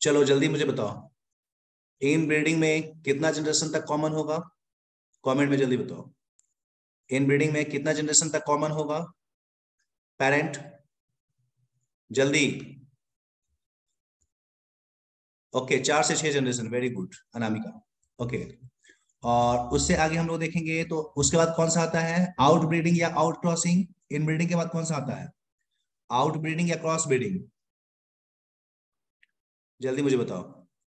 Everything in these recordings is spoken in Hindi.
चलो जल्दी मुझे बताओ, इन ब्रीडिंग में कितना जनरेशन तक कॉमन होगा? कमेंट में जल्दी बताओ, इन ब्रीडिंग में कितना जनरेशन तक कॉमन होगा? पेरेंट जल्दी। ओके, 4 से 6 generation, very good Anamika. Okay, और उससे आगे हम लोग देखेंगे तो उसके बाद कौन सा आता है? आउट ब्रीडिंग या आउट क्रॉसिंग? इन ब्रीडिंग के बाद कौन सा आता है? आउट ब्रीडिंग या क्रॉस ब्रीडिंग? जल्दी मुझे बताओ,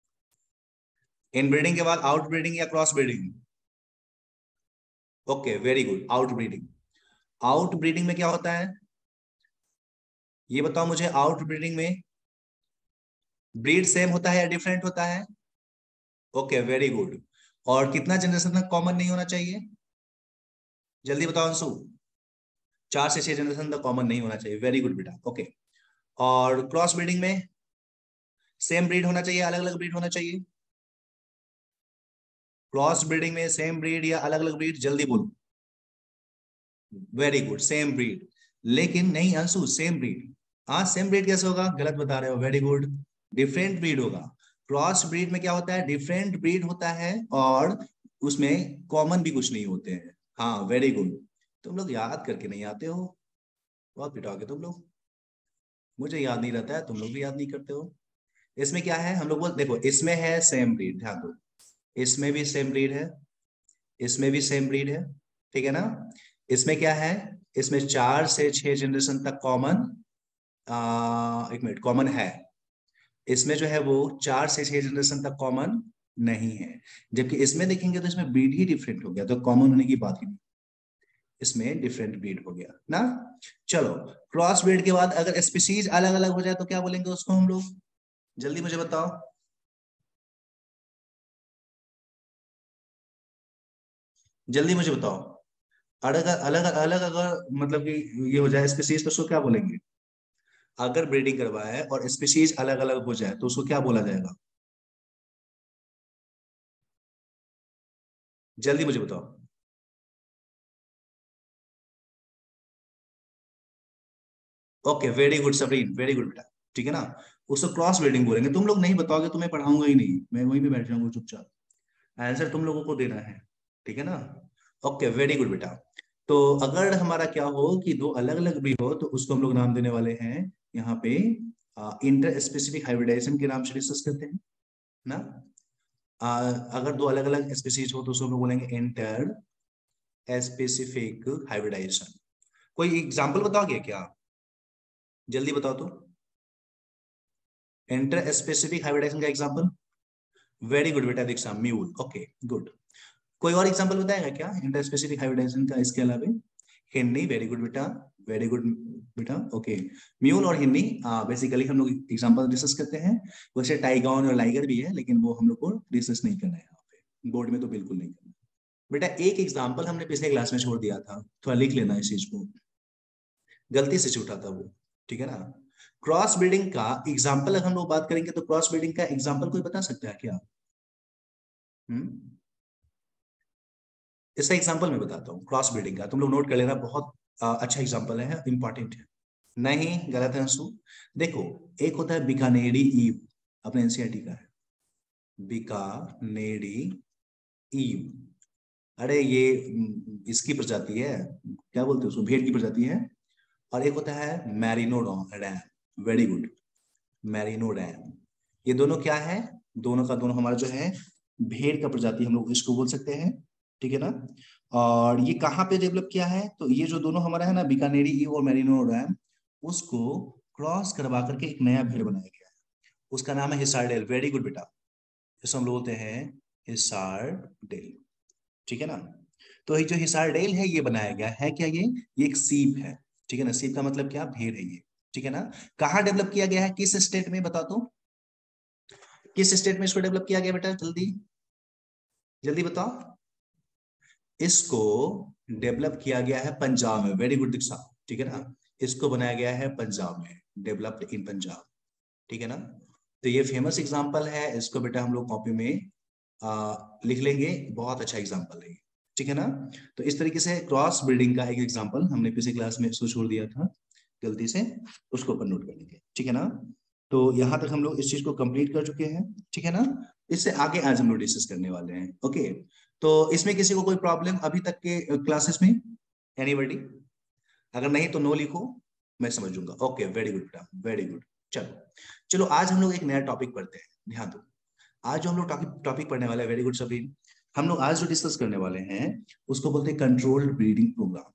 इन ब्रीडिंग के बाद आउट ब्रीडिंग या cross breeding? Okay very good, out breeding. Out breeding में क्या होता है ये बताओ मुझे, आउट ब्रीडिंग में ब्रीड सेम होता है या डिफरेंट होता है? Okay very good. और कितना जनरेशन तक कॉमन नहीं होना चाहिए? जल्दी बताओ अंशु। 4 से 6 जनरेशन तक कॉमन नहीं होना चाहिए, वेरी गुड बेटा। ओके, और क्रॉस ब्रीडिंग में सेम ब्रीड होना चाहिए, अलग अलग ब्रीड होना चाहिए? क्रॉस ब्रीडिंग में सेम ब्रीड या अलग अलग ब्रीड? जल्दी बोलो। Very good, same breed. लेकिन नहीं अंशु, सेम ब्रीड। हाँ सेम ब्रीड कैसे होगा, गलत बता रहे हो, वेरी गुड, डिफरेंट ब्रीड होगा। क्रॉस ब्रीड में क्या होता है, डिफरेंट ब्रीड होता है और उसमें कॉमन भी कुछ नहीं होते हैं। हाँ वेरी गुड, तुम लोग याद करके नहीं आते हो, बहुत पिटाओगे तुम लोग। मुझे याद नहीं रहता है, तुम लोग भी याद नहीं करते हो। इसमें क्या है, हम लोग बोल देखो, इसमें है सेम ब्रीड, ध्यान दो, इसमें भी सेम ब्रीड है, इसमें भी सेम ब्रीड है, ठीक है ना? इसमें क्या है, इसमें 4 से 6 जनरेशन तक कॉमन, 1 मिनट, कॉमन है। इसमें जो है वो 4 से 6 जनरेशन तक कॉमन नहीं है। जबकि इसमें देखेंगे तो इसमें ब्रीड ही डिफरेंट हो गया, तो कॉमन होने की बात ही नहीं, इसमें डिफरेंट ब्रीड हो गया ना। चलो, क्रॉस ब्रीड के बाद अगर स्पीसीज अलग अलग हो जाए तो क्या बोलेंगे उसको हम लोग? जल्दी मुझे बताओ, जल्दी मुझे बताओ। अलग अलग अलग अगर मतलब कि ये हो जाए स्पीसीज तो उसको क्या बोलेंगे? अगर ब्रीडिंग करवाए और स्पीशीज अलग अलग हो जाए तो उसको क्या बोला जाएगा? जल्दी मुझे बताओ। Okay very good Sabreen, very good बेटा, ठीक है ना? उसको क्रॉस ब्रीडिंग बोलेंगे। तुम लोग नहीं बताओगे तो मैं पढ़ाऊंगा ही नहीं, मैं वहीं पे बैठ जाऊंगा चुपचाप। आंसर तुम लोगों को देना है, ठीक है ना? ओके वेरी गुड बेटा। तो अगर हमारा क्या हो कि दो अलग अलग ब्रीड हो तो उसको हम लोग नाम देने वाले हैं यहाँ पे इंटर स्पेसिफिक हाइब्रिडाइजेशन के नाम से डिस्कस करते हैं ना। अगर दो अलग अलग स्पीसीज हो तो उसको हम लोग बोलेंगे इंटर स्पेसिफिक हाइब्रिडाइजेशन। कोई एग्जांपल बताओगे क्या? जल्दी बताओ तो, इंटर स्पेसिफिक हाइब्रिडाइजेशन का एग्जांपल। वेरी गुड बेटा दीक्षा, म्यूल, ओके गुड। कोई और एग्जांपल बताएगा क्या इंटर स्पेसिफिक हाइब्रिडाइजेशन का इसके अलावा? हिंदी, वेरी गुड बेटा, वेरी गुड बेटा, ओके। म्यूल और हिंदी बेसिकली हम लोग एग्जांपल डिस्कस करते हैं। वैसे टाइगॉन और लाइगर भी है, लेकिन वो हम लोग को डिस्कस नहीं करना है यहाँ पे, बोर्ड में तो बिल्कुल नहीं करना। बेटा एक एग्जांपल हमने पिछले क्लास में छोड़ दिया था, थोड़ा लिख लेना इस चीज को, गलती से छूटा था वो, ठीक है ना? क्रॉस ब्रीडिंग का एग्जाम्पल अगर हम लोग बात करेंगे तो क्रॉस ब्रीडिंग का एग्जाम्पल कोई बता सकता है क्या? हम्म, इसका एग्जाम्पल मैं बताता हूँ क्रॉस ब्रीडिंग का, तुम लोग नोट कर लेना, बहुत अच्छा एग्जाम्पल है, इंपॉर्टेंट है। नहीं, गलत है अंशु। देखो, एक होता है बीकानेरी ईव, अपने एनसीईआरटी का है, बीकानेरी ईव। अरे ये इसकी प्रजाति है, क्या बोलते हैं उसको, भेड़ की प्रजाति है। और एक होता है merino ram, very good, merino ram. ये दोनों क्या है, दोनों का दोनों हमारा जो है भेड़ का प्रजाति हम लोग इसको बोल सकते हैं, ठीक है ना? और ये कहाँ पे डेवलप किया है, तो ये जो दोनों हमारा है ना बीकानेरी ईव और मैरिनो रैम, उसको क्रॉस करवा करके एक नया भेड़ बनाया गया है, उसका नाम है हिसारडेल, वेरी गुड बेटा, इसको हम लोग बोलते हैं हिसारडेल, ठीक है ना? तो ये जो हिसारडेल है ये बनाया गया है क्या, ये एक सीप है, ठीक है ना? सीप का मतलब क्या, भेड़ है ये, ठीक है ना? कहाँ डेवलप किया गया है, किस स्टेट में बता दो, किस स्टेट में इसको डेवलप किया गया बेटा, जल्दी जल्दी बताओ। इसको डेवलप किया गया है पंजाब में, वेरी गुड दीक्षा, ठीक है ना? इसको बनाया गया है पंजाब में, डेवलप्ड इन पंजाब, ठीक है ना? तो ये फेमस एग्जांपल है, इसको बेटा हम लोग कॉपी में लिख लेंगे, बहुत अच्छा एग्जांपल है, ठीक है ना? तो इस तरीके से क्रॉस ब्रीडिंग का एक एग्जांपल हमने पिछले क्लास में इसको छोड़ दिया था गलती से, उसको अपन नोट कर लेंगे, ठीक है ना? तो यहाँ तक हम लोग इस चीज को कंप्लीट कर चुके हैं, ठीक है ना। इससे आगे आज हम लोग डिस्कस करने वाले हैं। ओके, तो इसमें किसी को कोई प्रॉब्लम अभी तक के क्लासेस में? एनीबॉडी? अगर नहीं तो नो लिखो, मैं समझूंगा। ओके, वेरी गुड बेटा, वेरी गुड। चलो चलो, आज हम लोग एक नया टॉपिक पढ़ते हैं, ध्यान दो। आज जो हम लोग टॉपिक टॉपिक पढ़ने वाले हैं, वेरी गुड सभी, हम लोग आज जो डिस्कस करने वाले हैं उसको बोलते हैं controlled breeding program.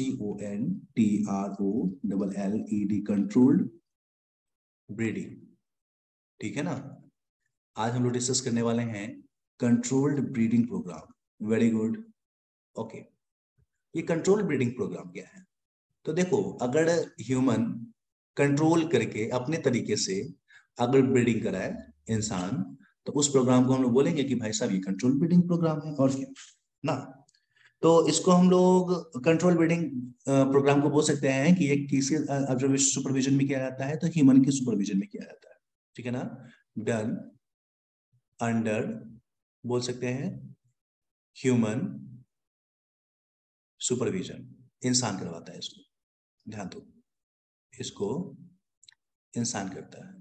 CONTROLLED, controlled breeding, ठीक है ना। आज हम लोग डिस्कस करने वाले हैं controlled breeding program. Very good. Okay, ये कंट्रोल्ड ब्रीडिंग प्रोग्राम क्या है? तो देखो, अगर ह्यूमन कंट्रोल करके अपने तरीके से अगर ब्रीडिंग कराए इंसान, तो उस प्रोग्राम को हम लोग बोलेंगे कि भाई साहब ये कंट्रोल ब्रीडिंग प्रोग्राम है, और क्या ना। तो इसको हम लोग कंट्रोल ब्रीडिंग प्रोग्राम को बोल सकते हैं कि ये किसी ऑब्जर्वेशन सुपरविजन में किया जाता है, तो ह्यूमन के सुपरविजन में किया जाता है, ठीक है ना। डन अंडर, बोल सकते हैं ह्यूमन सुपरविजन, इंसान करवाता है इसको, ध्यान दो, इसको इंसान करता है,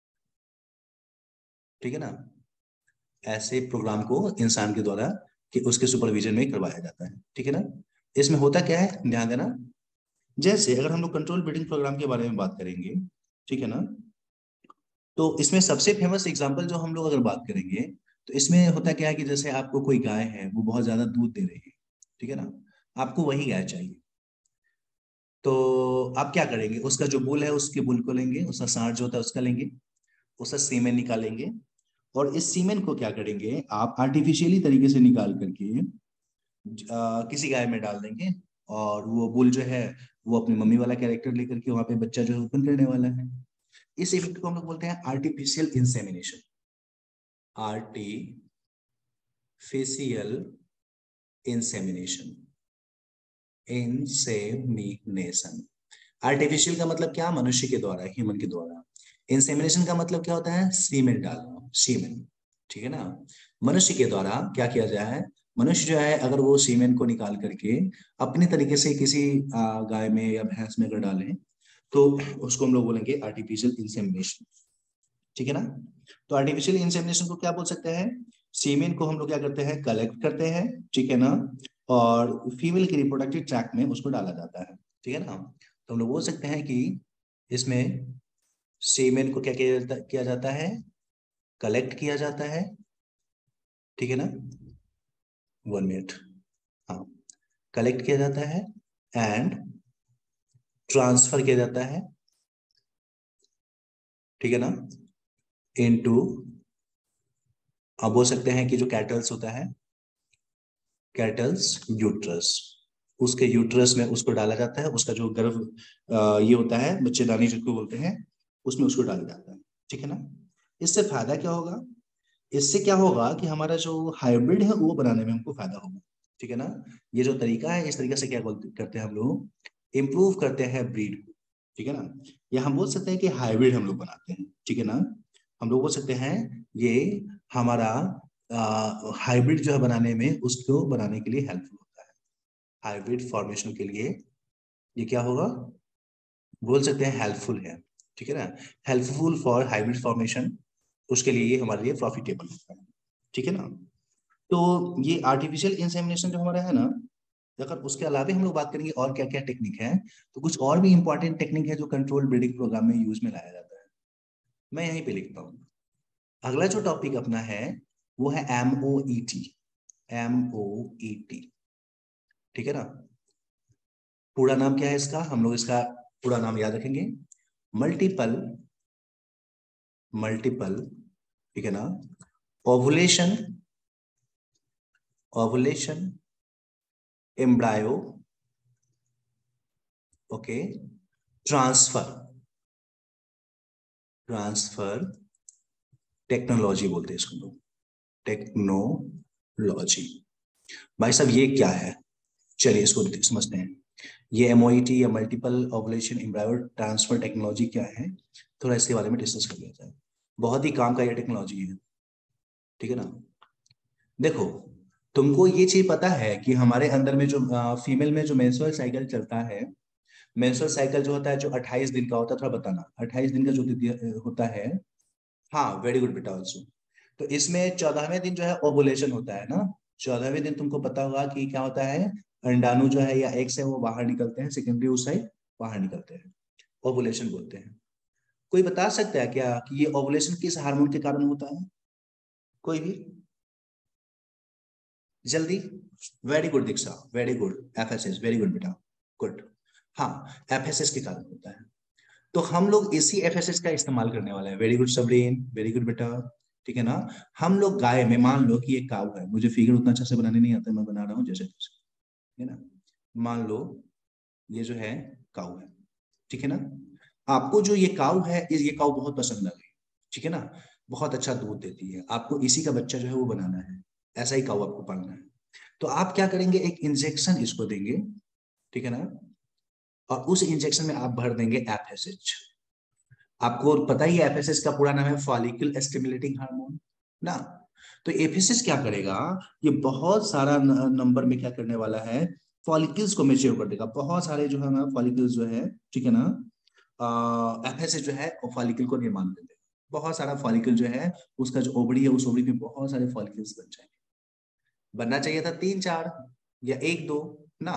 ठीक है ना। ऐसे प्रोग्राम को इंसान के द्वारा कि उसके सुपरविजन में करवाया जाता है, ठीक है ना। इसमें होता क्या है, ध्यान देना। जैसे अगर हम लोग कंट्रोल ब्रीडिंग प्रोग्राम के बारे में बात करेंगे, ठीक है ना, तो इसमें सबसे फेमस एग्जांपल जो हम लोग अगर बात करेंगे, तो इसमें होता क्या है कि जैसे आपको कोई गाय है, वो बहुत ज्यादा दूध दे रही है, ठीक है ना, आपको वही गाय चाहिए, तो आप क्या करेंगे, उसका जो बुल है उसके बुल को लेंगे, उसका सांड जो होता है उसका लेंगे, उसका सीमेन निकालेंगे, और इस सीमेन को क्या करेंगे आप आर्टिफिशियली तरीके से निकाल करके किसी गाय में डाल देंगे, और वो बुल जो है वो अपनी मम्मी वाला कैरेक्टर लेकर के वहां पे बच्चा जो है उत्पन्न करने वाला है। इस इफेक्ट को हम लोग बोलते हैं artificial insemination. Artificial insemination, insemination. Artificial का मतलब क्या, मनुष्य के द्वारा, ह्यूमन के द्वारा। इंसेमिनेशन का मतलब क्या होता है, सीमेन डालना, सीमेन, ठीक है ना। मनुष्य के द्वारा क्या किया जाए, मनुष्य जो है अगर वो सीमेन को निकाल करके अपने तरीके से किसी गाय में या भैंस में अगर डालें, तो उसको हम लोग बोलेंगे आर्टिफिशियल इंसेमिनेशन, ठीक है ना। तो आर्टिफिशियल इंसेमिनेशन को क्या बोल सकते हैं, सीमेन को हम लोग क्या करते हैं, कलेक्ट करते हैं, ठीक है ना, और फीमेल की रिप्रोडक्टिव ट्रैक्ट में उसको डाला जाता है, ठीक है ना। तो हम लोग बोल सकते हैं कि इसमें सीमेन को क्या किया जाता है, कलेक्ट किया जाता है, ठीक है ना। 1 मिनट, हाँ, कलेक्ट किया जाता है एंड ट्रांसफर किया जाता है, ठीक है ना, इनटू, आप बोल सकते हैं कि जो कैटल्स होता है, कैटल्स यूट्रस, उसके यूट्रस में उसको डाला जाता है, उसका जो गर्भ ये होता है बच्चेदानी जिसको बोलते हैं, उसमें उसको डाला जाता है, ठीक है ना। इससे फायदा क्या होगा, इससे क्या होगा कि हमारा जो हाइब्रिड है वो बनाने में हमको फायदा होगा, ठीक है ना। ये जो तरीका है, इस तरीके से क्या करते हैं हम लोग, इम्प्रूव करते हैं ब्रीड को, ठीक है ना। या हम बोल सकते हैं कि हाइब्रिड हम लोग बनाते हैं, ठीक है ना। हम लोग बोल सकते हैं ये हमारा हाइब्रिड जो है बनाने में, उसको बनाने के लिए हेल्पफुल होता है। हाइब्रिड फॉर्मेशन के लिए ये क्या होगा, बोल सकते हैं हेल्पफुल है, ठीक है ना। हेल्पफुल फॉर हाइब्रिड फॉर्मेशन, उसके लिए ये हमारे लिए प्रॉफिटेबल होता है, ठीक है ना। तो ये आर्टिफिशियल इंसेमिनेशन जो हमारा है ना, अगर उसके अलावा हम लोग बात करेंगे और क्या क्या टेक्निक है, तो कुछ और भी इंपॉर्टेंट टेक्निक है जो कंट्रोल ब्रीडिंग प्रोग्राम में यूज में लाया जाता है। मैं यहीं पे लिखता हूँ। अगला जो टॉपिक अपना है वो है MOET, MOET, ठीक है ना। पूरा नाम क्या है इसका, हम लोग इसका पूरा नाम याद रखेंगे, मल्टीपल, मल्टीपल, ठीक है ना, ovulation, ovulation embryo, okay, transfer, transfer technology बोलते हैं इसको लोग, टेक्नोलॉजी। भाई साहब ये क्या है, चलिए इसको समझते हैं। ये एमओईटी या multiple ovulation embryo transfer technology क्या है, थोड़ा इसके बारे में डिस्कस कर लिया जाए। बहुत ही काम का ये टेक्नोलॉजी है, ठीक है ना। देखो, तुमको ये चीज पता है कि हमारे अंदर में जो फीमेल में जो मेंस्ट्रुअल साइकिल चलता है, मेंस्ट्रुअल साइकिल जो होता है, जो 28 दिन का होता है, थोड़ा बताना 28 दिन का जो होता है। हाँ, वेरी गुड बेटा ऑल्सो। तो इसमें 14वें दिन जो है ओवुलेशन होता है ना। 14वें दिन तुमको पता होगा कि क्या होता है, अंडाणु जो है या एग्स है वो बाहर निकलते हैं, सेकेंडरी ओसाइट बाहर निकलते हैं, ओवुलेशन बोलते हैं। कोई बता सकता है क्या कि ये ओवुलेशन किस हार्मोन के कारण होता है? कोई भी जल्दी। Very good Diksha, very good. FSS, very good बेटा, गुड। हाँ, एफएसएस के कारण होता है। तो हम लोग इसी एफएसएस का इस्तेमाल करने वाले हैं। Very good Sabreen, very good बेटा। ठीक है ना। हम लोग गाय में, मान लो कि ये काऊ है, मुझे फिगर उतना अच्छा से बनाने नहीं आता, मैं बना रहा हूँ जैसे तैसे, है ना। मान लो ये जो है काऊ है, ठीक है ना। आपको जो ये काऊ है, ये काऊ बहुत पसंद आ गई, ठीक है ना। बहुत अच्छा दूध देती है, आपको इसी का बच्चा जो है वो बनाना है, ऐसा ही काऊ आपको पालना है। तो आप क्या करेंगे, एक इंजेक्शन इसको देंगे, ठीक है ना। और उस इंजेक्शन में आप भर देंगे एफएसएच। आपको पता ही है एफएसएस का पूरा नाम है फॉलिकल स्टिमुलेटिंग हार्मोन ना। तो एफएसएस क्या करेगा, ये बहुत सारा नंबर में क्या करने वाला है, फॉलिकल्स को मेच्योर कर देगा, बहुत सारे जो है ना फॉलिकल्स जो है, ठीक है ना। एफएसएस जो है फॉलिकल को निर्माण कर देगा, बहुत सारा फॉलिकल जो है, उसका जो ओवरी है उस ओवरी में बहुत सारे फॉलिकल्स बन जाएंगे। बनना चाहिए था 3 4 या 1 2 ना।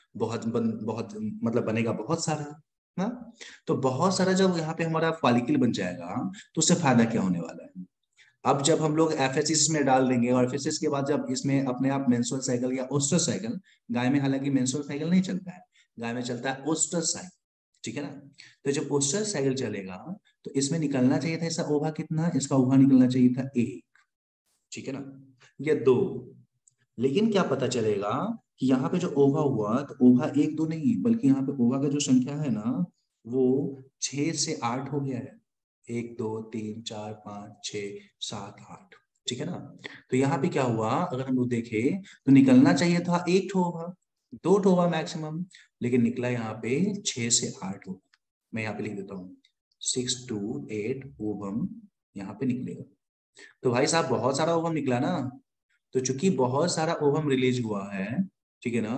बहुत मतलब बनेगा बहुत सारा ना। तो बहुत सारा जब यहाँ पे हमारा फॉलिकल बन जाएगा, तो उससे फायदा क्या होने वाला है। अब जब हम लोग एफएसएस में डाल देंगे, और एफएसएस के बाद जब इसमें अपने आप मेंस्ट्रुअल साइकिल या ओस्ट्रल साइकिल, गाय में हालांकि मेंस्ट्रुअल साइकिल नहीं चलता है, गाय में चलता है ओस्ट्रल साइकिल, ठीक है ना। तो जब ओस्ट्रल साइकिल चलेगा, तो इसमें निकलना चाहिए था इसका ओवा कितना, इसका ओवा निकलना चाहिए था 1, ठीक है ना, या 2। लेकिन क्या पता चलेगा कि यहाँ पे जो ओवा हुआ, तो ओवा 1 2 नहीं, बल्कि यहाँ पे ओवा का जो संख्या है ना, वो 6 से 8 हो गया है। 1 2 3 4 5 6 7 8, ठीक है ना। तो यहाँ पे क्या हुआ, अगर हम लोग देखें तो निकलना चाहिए था 1 ठो ओवा, 2 ठो ओवा मैक्सिमम, लेकिन निकला यहाँ पे 6 से 8 ओवा। मैं यहाँ पे लिख देता हूँ 6 to 8 ओवम यहाँ पे निकलेगा। तो भाई साहब बहुत सारा ओवम निकला ना। तो चूंकि बहुत सारा ओवम रिलीज हुआ है, ठीक है ना,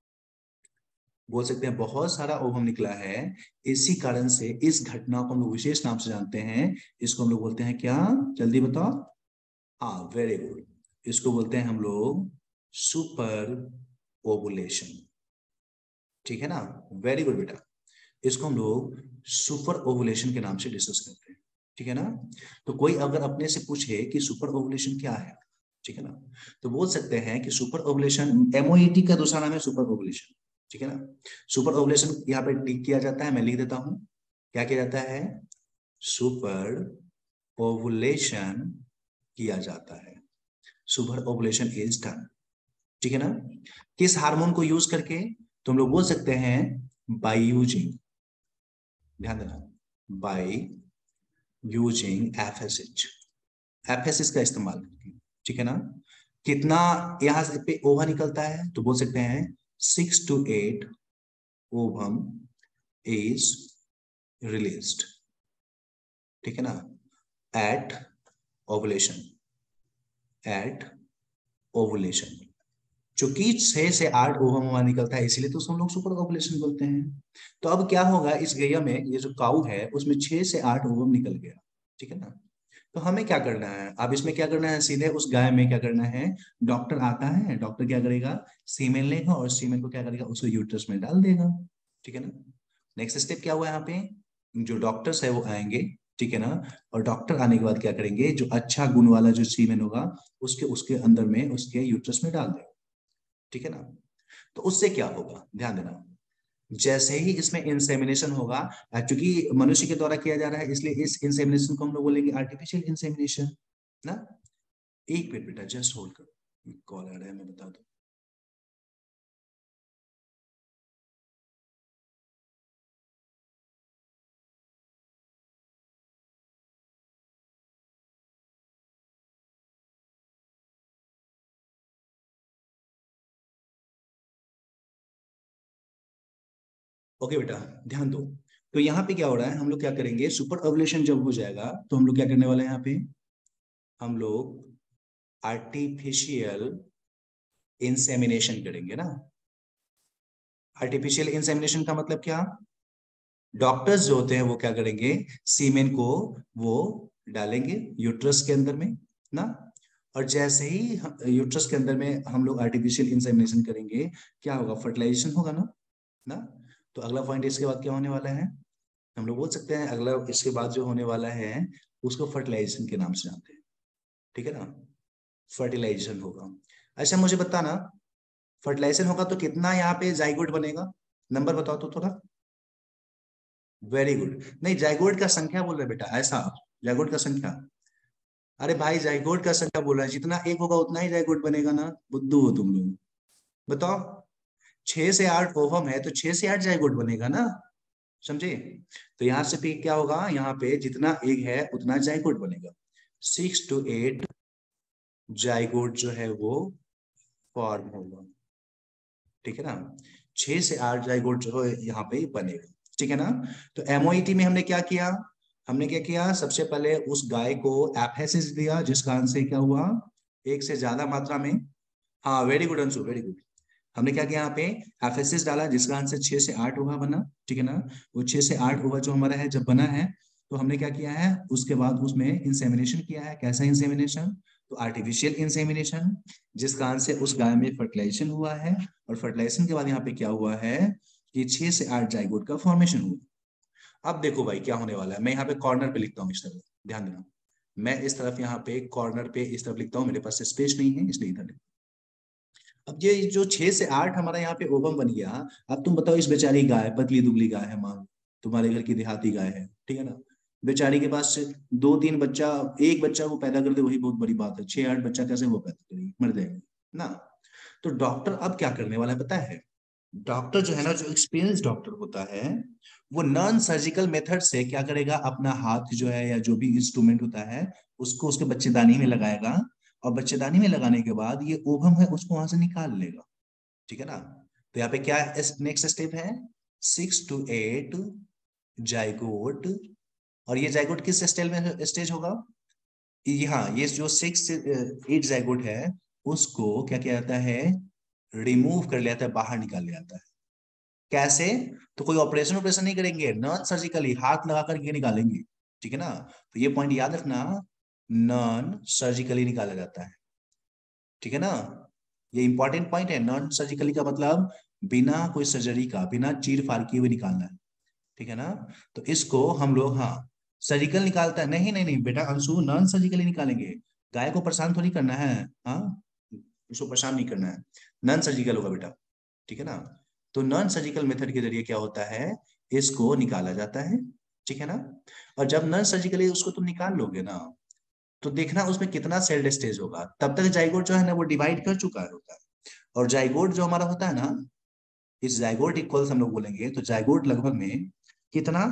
बोल सकते हैं बहुत सारा ओवम निकला है, इसी कारण से इस घटना को हम लोग विशेष नाम से जानते हैं। इसको हम लोग बोलते हैं क्या, जल्दी बताओ। हाँ, वेरी गुड। इसको बोलते हैं हम लोग सुपर ओवुलेशन, ठीक है ना। वेरी गुड बेटा। इसको हम लोग सुपर ओवुलेशन के नाम से डिस्कस करते हैं, ठीक है ना। तो कोई अगर अपने से पूछे कि सुपर ओवुलेशन क्या है, ठीक है ना, तो बोल सकते हैं कि सुपर ओवुलेशन, एमओईटी का दूसरा नाम है सुपर ओवुलेशन, ठीक है ना। सुपर ओवुलेशन यहाँ पे टिक किया जाता है, मैं लिख देता हूं क्या किया जाता है, सुपर ओवुलेशन किया जाता है, सुपर ओवुलेशन इज डन, ठीक है ना। किस हार्मोन को यूज करके, तो हम लोग बोल सकते हैं बाई यूजिंग, ध्यान देना, बाई यूजिंग एफएसएच, एफएसएस का इस्तेमाल करके, ठीक है ना। कितना यहां से पे ओवा निकलता है, तो बोल सकते हैं 6 to 8 ओवम इज रिलीज्ड, ठीक है ना, एट ओवुलेशन, एट ओवुलेशन। चूंकि 6 से 8 ओवम हमारा निकलता है, इसीलिए तो उसको हम लोग सुपर ओवुलेशन बोलते हैं। तो अब क्या होगा, इस गैया में ये जो काऊ है उसमें 6 से 8 ओवम निकल गया, ठीक है ना। तो हमें क्या करना है, अब इसमें क्या करना है, सीधे उस गाय में क्या करना है, डॉक्टर आता है, डॉक्टर क्या करेगा, सीमेन लेगा और सीमेन को क्या करेगा, उसको यूट्रस में डाल देगा, ठीक है ना। नेक्स्ट स्टेप क्या हुआ यहाँ पे, जो डॉक्टर्स है वो आएंगे, ठीक है ना। और डॉक्टर आने के बाद क्या करेंगे, जो अच्छा गुण वाला जो सीमेन होगा उसके उसके अंदर में, उसके यूट्रस में डाल देगा, ठीक है ना। तो उससे क्या होगा, ध्यान देना, जैसे ही इसमें इंसेमिनेशन होगा, क्योंकि मनुष्य के द्वारा किया जा रहा है, इसलिए इस इंसेमिनेशन को हम लोग बोलेंगे आर्टिफिशियल इंसेमिनेशन ना। एक मिनट बेटा, जस्ट होल्ड करो, कॉल आ रहा है, मैं बता दूं। ओके बेटा, ध्यान दो। तो यहाँ पे क्या हो रहा है, हम लोग क्या करेंगे, सुपर ओवुलेशन जब हो जाएगा, तो हम लोग क्या करने वाले हैं यहाँ पे, हम लोग आर्टिफिशियल इंसेमिनेशन करेंगे ना। आर्टिफिशियल इंसेमिनेशन का मतलब क्या? डॉक्टर्स जो होते हैं वो क्या करेंगे, सीमेन को वो डालेंगे यूट्रस के अंदर में ना, और जैसे ही यूट्रस के अंदर में हम लोग आर्टिफिशियल इंसेमिनेशन करेंगे, क्या होगा, फर्टिलाइजेशन होगा ना। तो अगला पॉइंट इसके बाद क्या होने वाला है, हम लोग बोल सकते हैं अगला इसके बाद जो होने वाला है उसको फर्टिलाइजेशन के नाम से जानते हैं, ठीक है ना, फर्टिलाइजेशन होगा। अच्छा मुझे बताना, फर्टिलाइजेशन होगा तो कितना यहाँ पे जाइगोट बनेगा, नंबर बताओ तो थोड़ा। वेरी गुड, नहीं जाइगोट का संख्या बोल रहे बेटा, ऐसा जाइगोट का संख्या, अरे भाई जाइगोट का संख्या बोल रहा है, जितना एक होगा उतना ही जाइगोट बनेगा ना, बुद्धू हो तुम लोग। बताओ, 6 से 8 ओवम है तो 6 से 8 जाइगोट बनेगा ना, समझे। तो यहाँ से भी क्या होगा, यहाँ पे जितना एग है उतना जाइगोट बनेगा, 6 to 8 जाइगोट जो है वो फॉर्म होगा, ठीक है ना, 6 से 8 जाइगोट जो है यहाँ पे बनेगा, ठीक है ना। तो एमओईटी में हमने क्या किया, हमने क्या किया, सबसे पहले उस गाय को एफएसएस दिया, जिस कारण से क्या हुआ, एक से ज्यादा मात्रा में, हाँ very good Anshu, very good, हमने क्या किया यहाँ पे, एफएसएस डाला जिस कारण से 6 से 8 ओवा बना, ठीक है ना। वो 6 से 8 ओवा जो हमारा है जब बना है, तो हमने क्या किया है, उसके बाद उसमें इंसेमिनेशन किया है, कैसा इंसेमिनेशन, तो आर्टिफिशियल इंसेमिनेशन, जिस कारण से उस गाय में फर्टिलाइजेशन हुआ है, और फर्टिलाइजेशन के बाद यहाँ पे क्या हुआ है कि 6 से 8 जाइगोट का फॉर्मेशन हुआ। अब देखो भाई क्या होने वाला है, मैं यहाँ पे कॉर्नर पे लिखता हूँ इस तरफ, ध्यान देना, मैं इस तरफ यहाँ पे कॉर्नर पे इस तरफ लिखता हूँ, मेरे पास स्पेस नहीं है इसलिए इधर। अब ये जो 6 से 8 हमारा यहाँ पे ओवम बन गया, अब तुम बताओ, इस बेचारी गाय, पतली दुबली गाय है, मान तुम्हारे घर की देहाती गाय है, ठीक है ना, बेचारी के पास 2-3 बच्चा, एक बच्चा वो पैदा कर दे वही बहुत बड़ी बात है, 6-8 बच्चा कैसे वो पैदा करेगी, मर जाएगी ना। तो डॉक्टर अब क्या करने वाला है पता है, डॉक्टर जो है ना, जो एक्सपीरियंस डॉक्टर होता है, वो नॉन सर्जिकल मेथड से क्या करेगा, अपना हाथ जो है या जो भी इंस्ट्रूमेंट होता है उसको उसके बच्चेदानी में लगाएगा, और बच्चेदानी में लगाने के बाद ये ओवम है उसको वहां से निकाल लेगा, ठीक है ना। तो यहाँ पे क्या नेक्स्ट स्टेप है, 6 to 8 जाइगोट, और ये जाइगोट किस स्टेज में स्टेज होगा, यहाँ ये जो 6 से 8 जाइगोट है उसको क्या किया जाता है, रिमूव कर लिया जाता है, बाहर निकाल लिया जाता है, कैसे, तो कोई ऑपरेशन ऑपरेशन नहीं करेंगे, नॉन सर्जिकली हाथ लगा कर ये निकालेंगे, ठीक है ना। तो ये पॉइंट याद रखना, नॉन सर्जिकली निकाला जाता है, ठीक है ना, ये इंपॉर्टेंट पॉइंट है, नॉन सर्जिकली का मतलब बिना कोई सर्जरी का, बिना चीर फाड़ किए हुए निकालना है, ठीक है ना। तो इसको हम लोग, हाँ सर्जिकल निकालता है, नहीं नहीं नहीं बेटा अंशु, नॉन सर्जिकली निकालेंगे, गाय को परेशान थोड़ी करना है, हाँ उसको परेशान नहीं करना है, नॉन सर्जिकल होगा बेटा, ठीक है ना। तो नॉन सर्जिकल मेथड के जरिए क्या होता है, इसको निकाला जाता है, ठीक है ना। और जब नॉन सर्जिकली उसको तुम निकाल लोगे ना, तो देखना उसमें कितना सेल्ड स्टेज होगा, तब तक जाइगोट जो है ना वो डिवाइड कर चुका है होता है, और जाइगोट जो हमारा होता है ना, इस जाइगोट इक्वल्स हम लोग बोलेंगे, तो जाइगोट लगभग में कितना,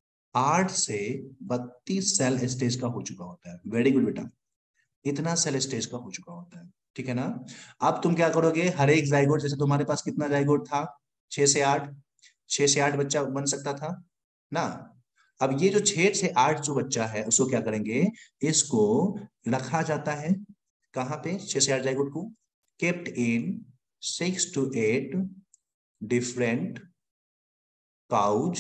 8 से 32 सेल स्टेज का हो चुका होता है, वेरी गुड बेटा, इतना सेल स्टेज का हो चुका होता है, ठीक है ना। अब तुम क्या करोगे, हर एक जाइगोट, जैसे तुम्हारे पास कितना जाइगोट था, 6 से 8, 6 से 8 बच्चा बन सकता था ना। अब ये जो 6 से 8 जो बच्चा है उसको क्या करेंगे, इसको रखा जाता है कहाँ पे, 6 से 8 जाइगोट को kept in 6 to 8 different cows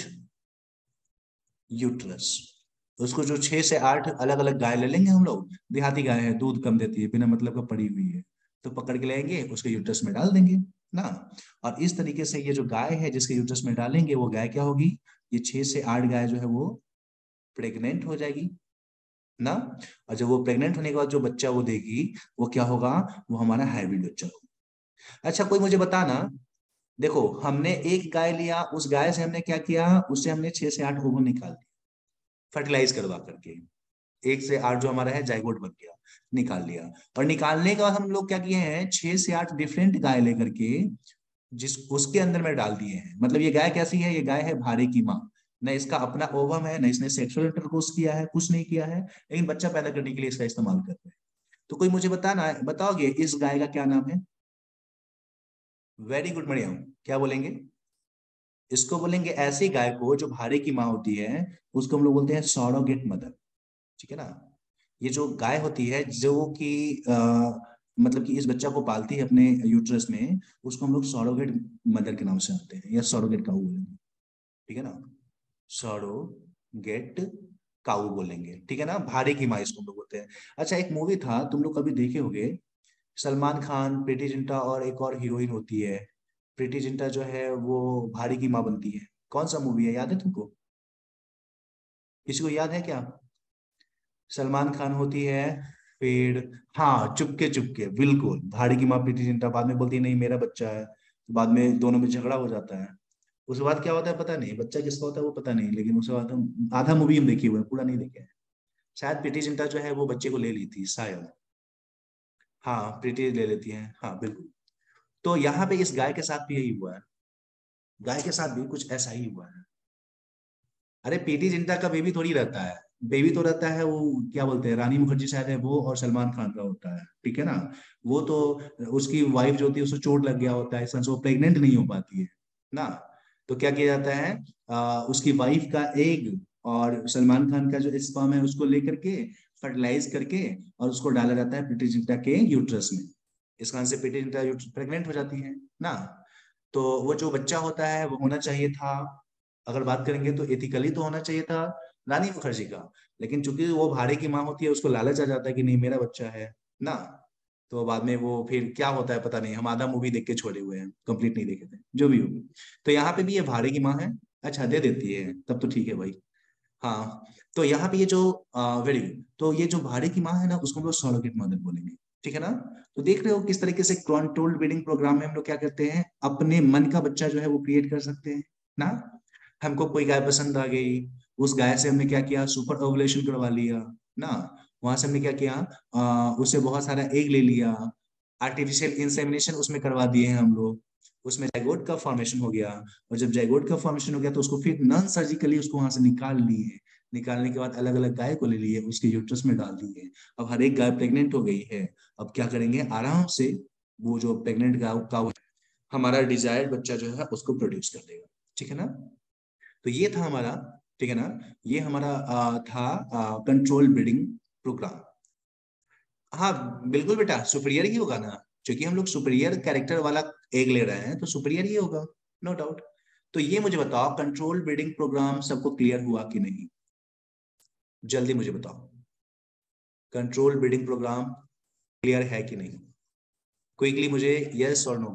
uterus, उसको जो 6 से 8 अलग अलग गाय ले लेंगे हम लोग, देहाती गाय है, दूध कम देती है, बिना मतलब का पड़ी हुई है, तो पकड़ के लेंगे उसके यूट्रस में डाल देंगे ना। और इस तरीके से ये जो गाय है जिसके यूट्रस में डालेंगे वो गाय क्या होगी, ये 6 से 8 गाय जो है वो प्रेग्नेंट हो जाएगी ना। और जब वो प्रेग्नेंट होने के बाद जो बच्चा वो देगी वो क्या होगा, वो हमारा हाइब्रिड बच्चा होगा। अच्छा कोई मुझे बताना, देखो हमने एक गाय लिया, उस गाय से हमने क्या किया, उससे हमने 6 से 8 ओवम निकाल दिया फर्टिलाइज करवा करके, 1 से 8 जो हमारा है जाइगोट बन गया, निकाल लिया। और निकालने के बाद हम लोग क्या किए हैं, 6 से 8 डिफरेंट गाय लेकर के जिस उसके अंदर में डाल दिए हैं, मतलब ये गाय कैसी है, ये गाय है भारे की माँ, न इसका अपना ओवम है, न इसने सेक्सुअल इंटरकोर्स किया है, कुछ नहीं किया है, लेकिन बच्चा पैदा करने के लिए इसका इस्तेमाल कर रहे हैं। तो कोई मुझे बताना, बताओगे इस गाय का क्या नाम है, वेरी गुड मरियम, क्या बोलेंगे, इसको बोलेंगे ऐसी गाय को जो भारे की माँ होती है, उसको हम लोग बोलते हैं सॉरोगेट मदर, ठीक है ना। ये जो गाय होती है जो कि मतलब कि इस बच्चा को पालती है अपने यूट्रस में, उसको हम लोग सरोगेट मदर के नाम से जानते हैं, या सरोगेट काऊ बोलेंगे, ठीक है ना, सरोगेट काऊ बोलेंगे, ठीक है ना, भाड़े की माँ इसको हम लोग बोलते हैं। अच्छा, एक मूवी था, तुम लोग कभी देखे होगे, सलमान खान, प्रीति जिंटा और एक और हीरोइन होती है। प्रीति जिंटा जो है वो भाड़े की माँ बनती है। कौन सा मूवी है, याद है तुमको? किसी को याद है क्या? सलमान खान होती है, फिर हाँ, चुपके चुपके, बिल्कुल, भाड़े की माँ प्रीति जिंटा, बाद में बोलती है नहीं मेरा बच्चा है, तो बाद में दोनों में झगड़ा हो जाता है। उसके बाद क्या होता है पता नहीं, बच्चा किसका होता है वो पता नहीं, लेकिन उसके बाद हम आधा मूवी हम देखे हुए हैं, पूरा नहीं देखे हैं। शायद प्रीति जिंटा जो है वो बच्चे को ले ली थी शायद। हाँ, प्रीति ले लेती है, हाँ बिल्कुल। तो यहाँ पे इस गाय के साथ भी यही हुआ है, गाय के साथ भी कुछ ऐसा ही हुआ है। अरे प्रीति जिंटा का बेबी थोड़ी रहता है, बेबी तो रहता है वो, क्या बोलते हैं, रानी मुखर्जी शायद है वो, और सलमान खान का होता है, ठीक है ना। वो तो उसकी वाइफ जो होती है उसको चोट लग गया होता है, इस वजह से वो प्रेग्नेंट नहीं हो पाती है ना। तो क्या किया जाता है, उसकी वाइफ का एग और सलमान खान का जो स्पर्म है उसको लेकर के फर्टिलाइज करके और उसको डाला जाता है प्रीति जिंटा के यूट्रस में। इस कारण से प्रीति जिंटा प्रेग्नेंट हो जाती है ना। तो वो जो बच्चा होता है वो होना चाहिए था, अगर बात करेंगे तो एथिकली तो होना चाहिए था रानी मुखर्जी का, लेकिन चूंकि वो भाड़े की माँ होती है उसको लालच आ जाता है कि नहीं मेरा बच्चा है ना। तो बाद में वो फिर क्या होता है पता नहीं, हम आधा मूवी देख के छोड़े हुए हैं, कंप्लीट नहीं देखे थे, जो भी हो। तो यहाँ पे भी ये भाड़े की माँ है। अच्छा, दे देती है, तब तो ठीक है भाई। हाँ, तो यहाँ पे ये जो वेरी गुड, तो ये जो भाड़े की माँ है ना उसको हम लोग सरोगेट मदर बोलेंगे, ठीक है ना। तो देख रहे हो किस तरीके से कंट्रोल्ड ब्रीडिंग प्रोग्राम में हम लोग क्या करते हैं, अपने मन का बच्चा जो है वो क्रिएट कर सकते हैं ना। हमको कोई गाय पसंद आ गई, उस गाय से हमने क्या किया, सुपर ओवुलेशन करवा लिया ना। वहां से हमने क्या किया, उससे बहुत सारा एग ले लिया, आर्टिफिशियल इंसेमिनेशन उसमें करवा दिए हैं हम लोग, उसमें जाइगोट का फॉर्मेशन हो गया। और जब जाइगोट का फॉर्मेशन हो गया तो उसको फिर नॉन सर्जिकली उसको वहां से निकाल लिए। निकालने के बाद अलग अलग गाय को ले लिए, उसके यूट्रस में डाल दिए। अब हर एक गाय प्रेग्नेंट हो गई है। अब क्या करेंगे, आराम से वो जो प्रेग्नेंट गाय का हमारा डिजायर्ड बच्चा जो है उसको प्रोड्यूस कर देगा, ठीक है ना। तो ये था हमारा, ठीक है ना, ये हमारा था कंट्रोल ब्रीडिंग प्रोग्राम। हाँ बिल्कुल बेटा, सुपीरियर ही होगा ना, क्योंकि हम लोग सुपीरियर कैरेक्टर वाला एग ले रहे हैं तो सुपीरियर ही होगा, नो डाउट। तो ये मुझे बताओ, कंट्रोल ब्रीडिंग प्रोग्राम सबको क्लियर हुआ कि नहीं, जल्दी मुझे बताओ, कंट्रोल ब्रीडिंग प्रोग्राम क्लियर है कि नहीं, क्विकली मुझे यस और नो।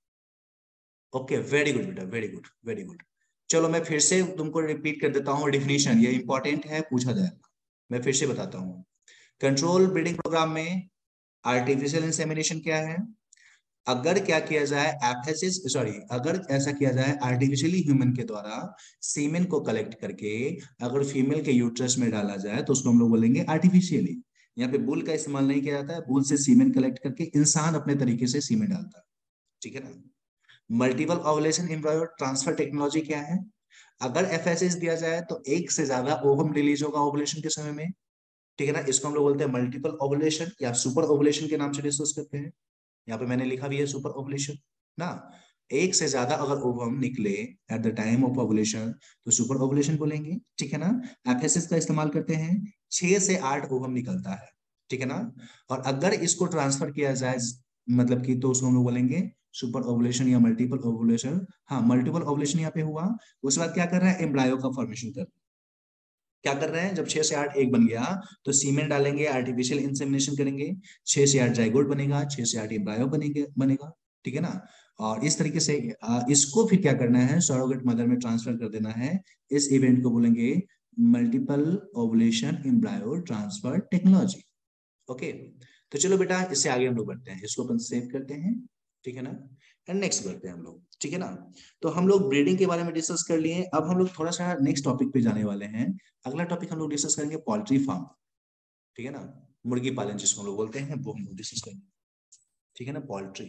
ओके, वेरी गुड बेटा, वेरी गुड वेरी गुड। चलो मैं फिर से तुमको रिपीट कर देता हूँ डिफिनीशन, ये इंपॉर्टेंट है, पूछा जाएगा। मैं फिर से बताता हूँ, कंट्रोल ब्रीडिंग प्रोग्राम में आर्टिफिशियल इंसेमिनेशन क्या है, अगर क्या किया जाए एफएसएस, सॉरी, अगर ऐसा किया जाए आर्टिफिशियली ह्यूमन के द्वारा सीमेन को कलेक्ट करके अगर फीमेल के यूट्रस में डाला जाए तो उसको हम लोग बोलेंगे आर्टिफिशियली। यहाँ पे बुल का इस्तेमाल नहीं किया जाता है, बुल से सीमेन कलेक्ट करके इंसान अपने तरीके से सीमेन डालता है, ठीक है ना। Multiple ovulation embryo transfer technology क्या है, अगर एफएसएस दिया जाए तो एक से ज्यादा ओवम रिलीज होगा ओवुलेशन के समय में, ठीक है ना। इसको हम लोग बोलते हैं मल्टीपल ओवुलेशन या सुपर ओवुलेशन के नाम से डिस्कस करते हैं। यहाँ पे मैंने लिखा भी है सुपर ओवुलेशन ना। एक से ज्यादा अगर ओवम निकले at the time of ovulation तो सुपर ओवुलेशन बोलेंगे, ठीक है ना। एफएसएस का इस्तेमाल करते हैं, 6 से 8 ओवम निकलता है, ठीक है ना। और अगर इसको ट्रांसफर किया जाए मतलब कि तो उसको हम लोग बोलेंगे सुपर ओवुलेशन या मल्टीपल ओवुलेशन। हाँ, मल्टीपल ओवुलेशन यहाँ पे हुआ। उसके बाद क्या कर रहा है, एम्ब्रायो का फॉर्मेशन कर, क्या कर रहे हैं, जब 6 से 8 एक बन गया तो सीमेंट डालेंगे, आर्टिफिशियल इंसेमिनेशन करेंगे, 6 से 8 जाइगोट बनेगा, 6 से 8 एम्ब्रायो बनेंगे बनेगा, ठीक है ना। और इस तरीके से इसको फिर क्या करना है, सरोगेट मदर में ट्रांसफर कर देना है। इस इवेंट को बोलेंगे multiple ovulation embryo transfer technology. Okay, तो चलो बेटा इससे आगे हम लोग बढ़ते हैं, इसको अपन सेव करते हैं, ठीक है ना, एंड नेक्स्ट करते हैं हम लोग, ठीक है ना। तो हम लोग ब्रीडिंग के बारे में डिस्कस कर लिए, अब हम लोग थोड़ा सा नेक्स्ट टॉपिक पे जाने वाले हैं। अगला टॉपिक हम लोग डिस्कस करेंगे पोल्ट्री फार्म, ठीक है ना, मुर्गी पालन जिसको हम लोग बोलते हैं वो हम लोग डिस्कस करेंगे, ठीक है ना। Poultry,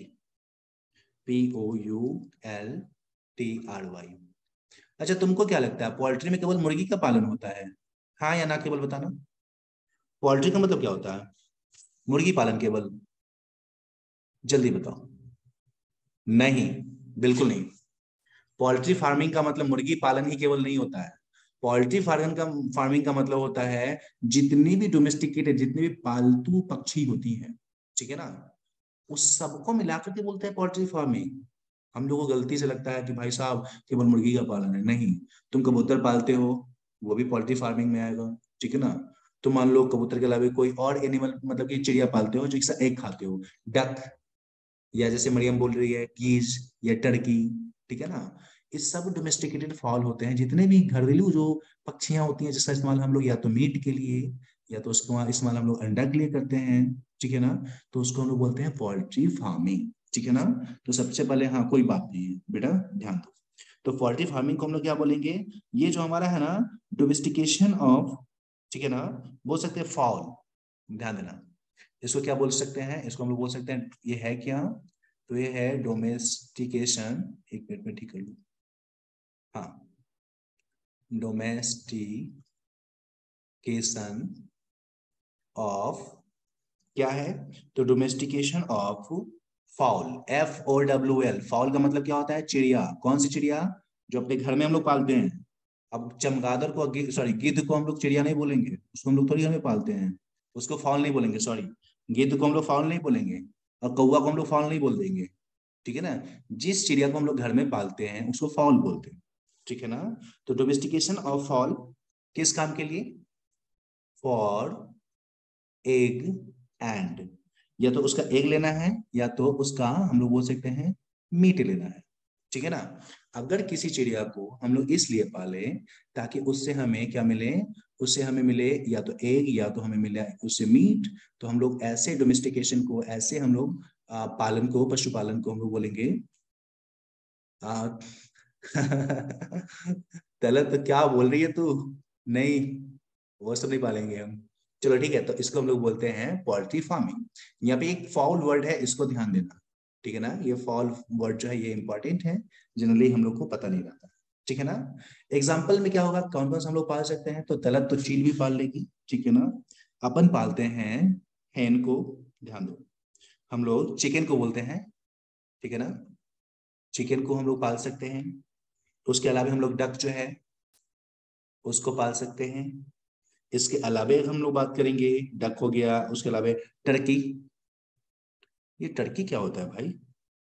POULTRY। अच्छा, तुमको क्या लगता है पोल्ट्री में केवल मुर्गी का पालन होता है, हाँ या ना, केवल बताना। पोल्ट्री का मतलब क्या होता है, मुर्गी पालन केवल, जल्दी बताओ। नहीं, बिल्कुल नहीं। पोल्ट्री फार्मिंग का मतलब मुर्गी पालन ही केवल नहीं होता है। पोल्ट्री फार्मिंग का मतलब होता है जितनी भी डोमेस्टिकेटेड, जितनी भी पालतू पक्षी होती हैं, ठीक है ना, उस सबको मिलाकर के बोलते हैं पोल्ट्री फार्मिंग। हम लोगों को गलती से लगता है कि भाई साहब केवल मुर्गी का पालन है, नहीं। तुम कबूतर पालते हो, वो भी पोल्ट्री फार्मिंग में आएगा, ठीक है ना। तो मान लो कबूतर के अलावा कोई और एनिमल, मतलब कि चिड़िया पालते हो जिसका एग खाते हो, डक, या जैसे मरियम बोल रही है गीज या टर्की, ठीक है ना। इस सब डोमेस्टिकेटेड फॉल होते हैं, जितने भी घरेलू जो पक्षियां होती हैं, जिसका इस्तेमाल हम लोग या तो मीट के लिए या तो उसका इस्तेमाल हम लोग अंडा के लिए करते हैं, ठीक है ना। तो उसको हम लोग बोलते हैं पोल्ट्री फार्मिंग, ठीक है ना। तो सबसे पहले, हाँ कोई बात नहीं है बेटा, ध्यान दो। तो पोल्ट्री फार्मिंग को हम लोग क्या बोलेंगे, ये जो हमारा है ना डोमेस्टिकेशन ऑफ, ठीक है ना, बोल सकते हैं फॉल, ध्यान देना। इसको क्या बोल सकते हैं, इसको हम लोग बोल सकते हैं, ये है क्या, तो ये है डोमेस्टिकेशन, एक मिनट में ठीक कर लूं, हाँ, डोमेस्टिकेशन ऑफ, क्या है, तो domestication of fowl, FOWL, fowl का मतलब क्या होता है, चिड़िया। कौन सी चिड़िया, जो अपने घर में हम लोग पालते हैं। अब चमगादड़ को, सॉरी गिद्ध को हम लोग चिड़िया नहीं बोलेंगे, उसको हम लोग थोड़ी घर में पालते हैं, उसको फाउल नहीं बोलेंगे, सॉरी। गिद्ध को हम लोग फाउल नहीं बोलेंगे, और कौवा को हम लोग फाउल नहीं बोल देंगे, ठीक है ना। जिस चिड़िया को हम लोग घर में पालते हैं उसको फाउल बोलते हैं, ठीक है ना। तो डोमेस्टिकेशन ऑफ फाउल किस काम के लिए, फॉर एग एंड, या तो उसका एग लेना है या तो उसका हम लोग बोल सकते हैं मीट लेना है, ठीक है ना। अगर किसी चिड़िया को हम लोग इसलिए पाले ताकि उससे हमें क्या मिले, उससे हमें मिले या तो एग या तो हमें मिले उससे मीट, तो हम लोग ऐसे डोमेस्टिकेशन को, ऐसे हम लोग पालन को, पशुपालन को हम लोग बोलेंगे आ, तलब तो क्या बोल रही है तू, नहीं, वो सब नहीं पालेंगे हम। चलो ठीक है, तो इसको हम लोग बोलते हैं पोल्ट्री फार्मिंग। यहाँ पे एक फाउल वर्ड है, इसको ध्यान देना, ठीक है ना। ये फाउल वर्ड जो है ये इंपॉर्टेंट है, जनरली हम लोग को पता नहीं रहता, ठीक है ना। एग्जाम्पल में क्या होगा, कौन कौन से हम लोग पाल सकते हैं, तो तलब तो चील भी पाल लेगी, ठीक है ना। अपन पालते हैं हैन को, ध्यान दो, हम लोग चिकन को बोलते हैं, ठीक है ना। चिकन को हम लोग पाल सकते हैं। उसके अलावा हम लोग डक जो है उसको पाल सकते हैं। इसके अलावा हम लोग बात करेंगे, डक हो गया, उसके अलावा टर्की। ये टर्की क्या होता है भाई,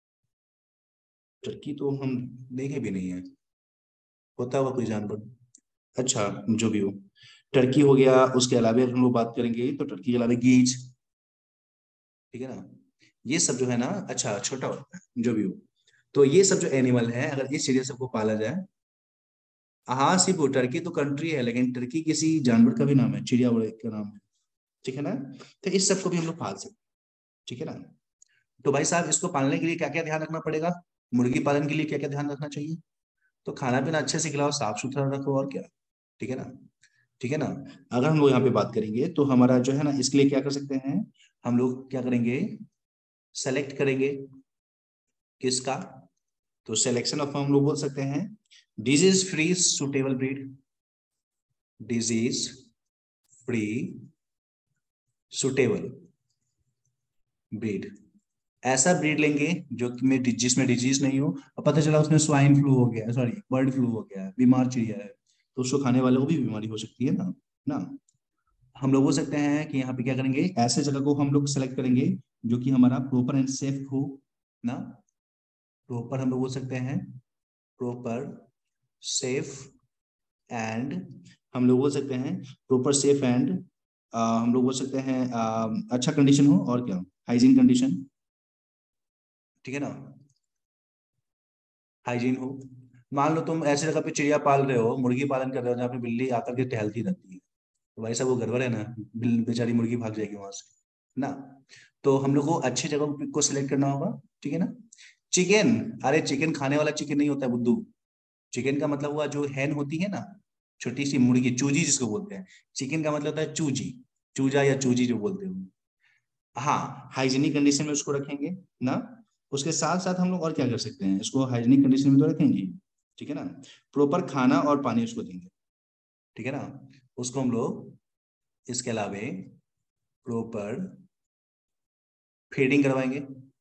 टर्की तो हम देखे भी नहीं है, होता हुआ कोई जानवर, अच्छा जो भी हो, टर्की हो गया। उसके अलावा हम लोग बात करेंगे तो टर्की के अलावा गीज, ठीक है ना। ये सब जो है ना, अच्छा छोटा होता है जो भी हो, तो ये सब जो एनिमल है, अगर इस चिड़िया सबको पाला जाए, हाँ सिर्फ टर्की तो कंट्री है, लेकिन टर्की किसी जानवर का भी नाम है, चिड़िया का नाम है, ठीक है ना। तो इस सबको भी हम लोग पाल सकते हैं, ठीक है ना। तो भाई साहब, इसको पालने के लिए क्या क्या ध्यान रखना पड़ेगा, मुर्गी पालन के लिए क्या क्या ध्यान रखना चाहिए, तो खाना पीना अच्छे से खिलाओ, साफ सुथरा रखो, और क्या, ठीक है ना, ठीक है ना। अगर हम लोग यहाँ पे बात करेंगे तो हमारा जो है ना, इसके लिए क्या कर सकते हैं, हम लोग क्या करेंगे, सेलेक्ट करेंगे किसका, तो सिलेक्शन ऑफ हम लोग बोल सकते हैं disease free suitable breed, disease free suitable breed, ऐसा ब्रीड लेंगे जो में जिसमें डिजीज नहीं हो, और पता चला उसमें स्वाइन फ्लू हो गया, सॉरी बर्ड फ्लू हो गया है, बीमार चिड़िया है, तो उसको खाने वाले को भी बीमारी हो सकती है ना, ना। हम लोग बोल सकते हैं कि यहाँ पे क्या करेंगे, ऐसे जगह को हम लोग सेलेक्ट करेंगे जो कि हमारा प्रॉपर एंड सेफ हो ना। प्रॉपर हम लोग बोल सकते हैं प्रॉपर सेफ एंड, हम लोग बोल सकते हैं प्रॉपर सेफ एंड, हम लोग बोल सकते हैं अच्छा कंडीशन हो, और क्या, हाइजीन कंडीशन, ठीक है ना, हाइजीन हो। मान लो तुम ऐसी जगह पे चिड़िया पाल रहे हो, मुर्गी पालन कर रहे हो, जहाँ पे बिल्ली आकर के टहलती रहती है, तो भाई साहब वो गड़बड़ है ना, बेचारी मुर्गी भाग जाएगी वहां से ना। तो हम लोग को अच्छी जगह को सिलेक्ट करना होगा, ठीक है ना। चिकन, अरे चिकन खाने वाला चिकन नहीं होता है बुद्धू, चिकन का मतलब हुआ जो हैन होती है ना, छोटी सी मुर्गी, चूजी जिसको बोलते हैं, चिकन का मतलब होता है चूजी, चूजा या चूजी जो बोलते हो। हाँ, हाइजीनिक कंडीशन में उसको रखेंगे ना। उसके साथ साथ हम लोग और क्या कर सकते हैं, इसको हाइजीनिक कंडीशन में तो रखेंगे, ठीक है ना। प्रॉपर खाना और पानी उसको देंगे, ठीक है ना। उसको हम लोग इसके अलावे प्रॉपर फीडिंग करवाएंगे,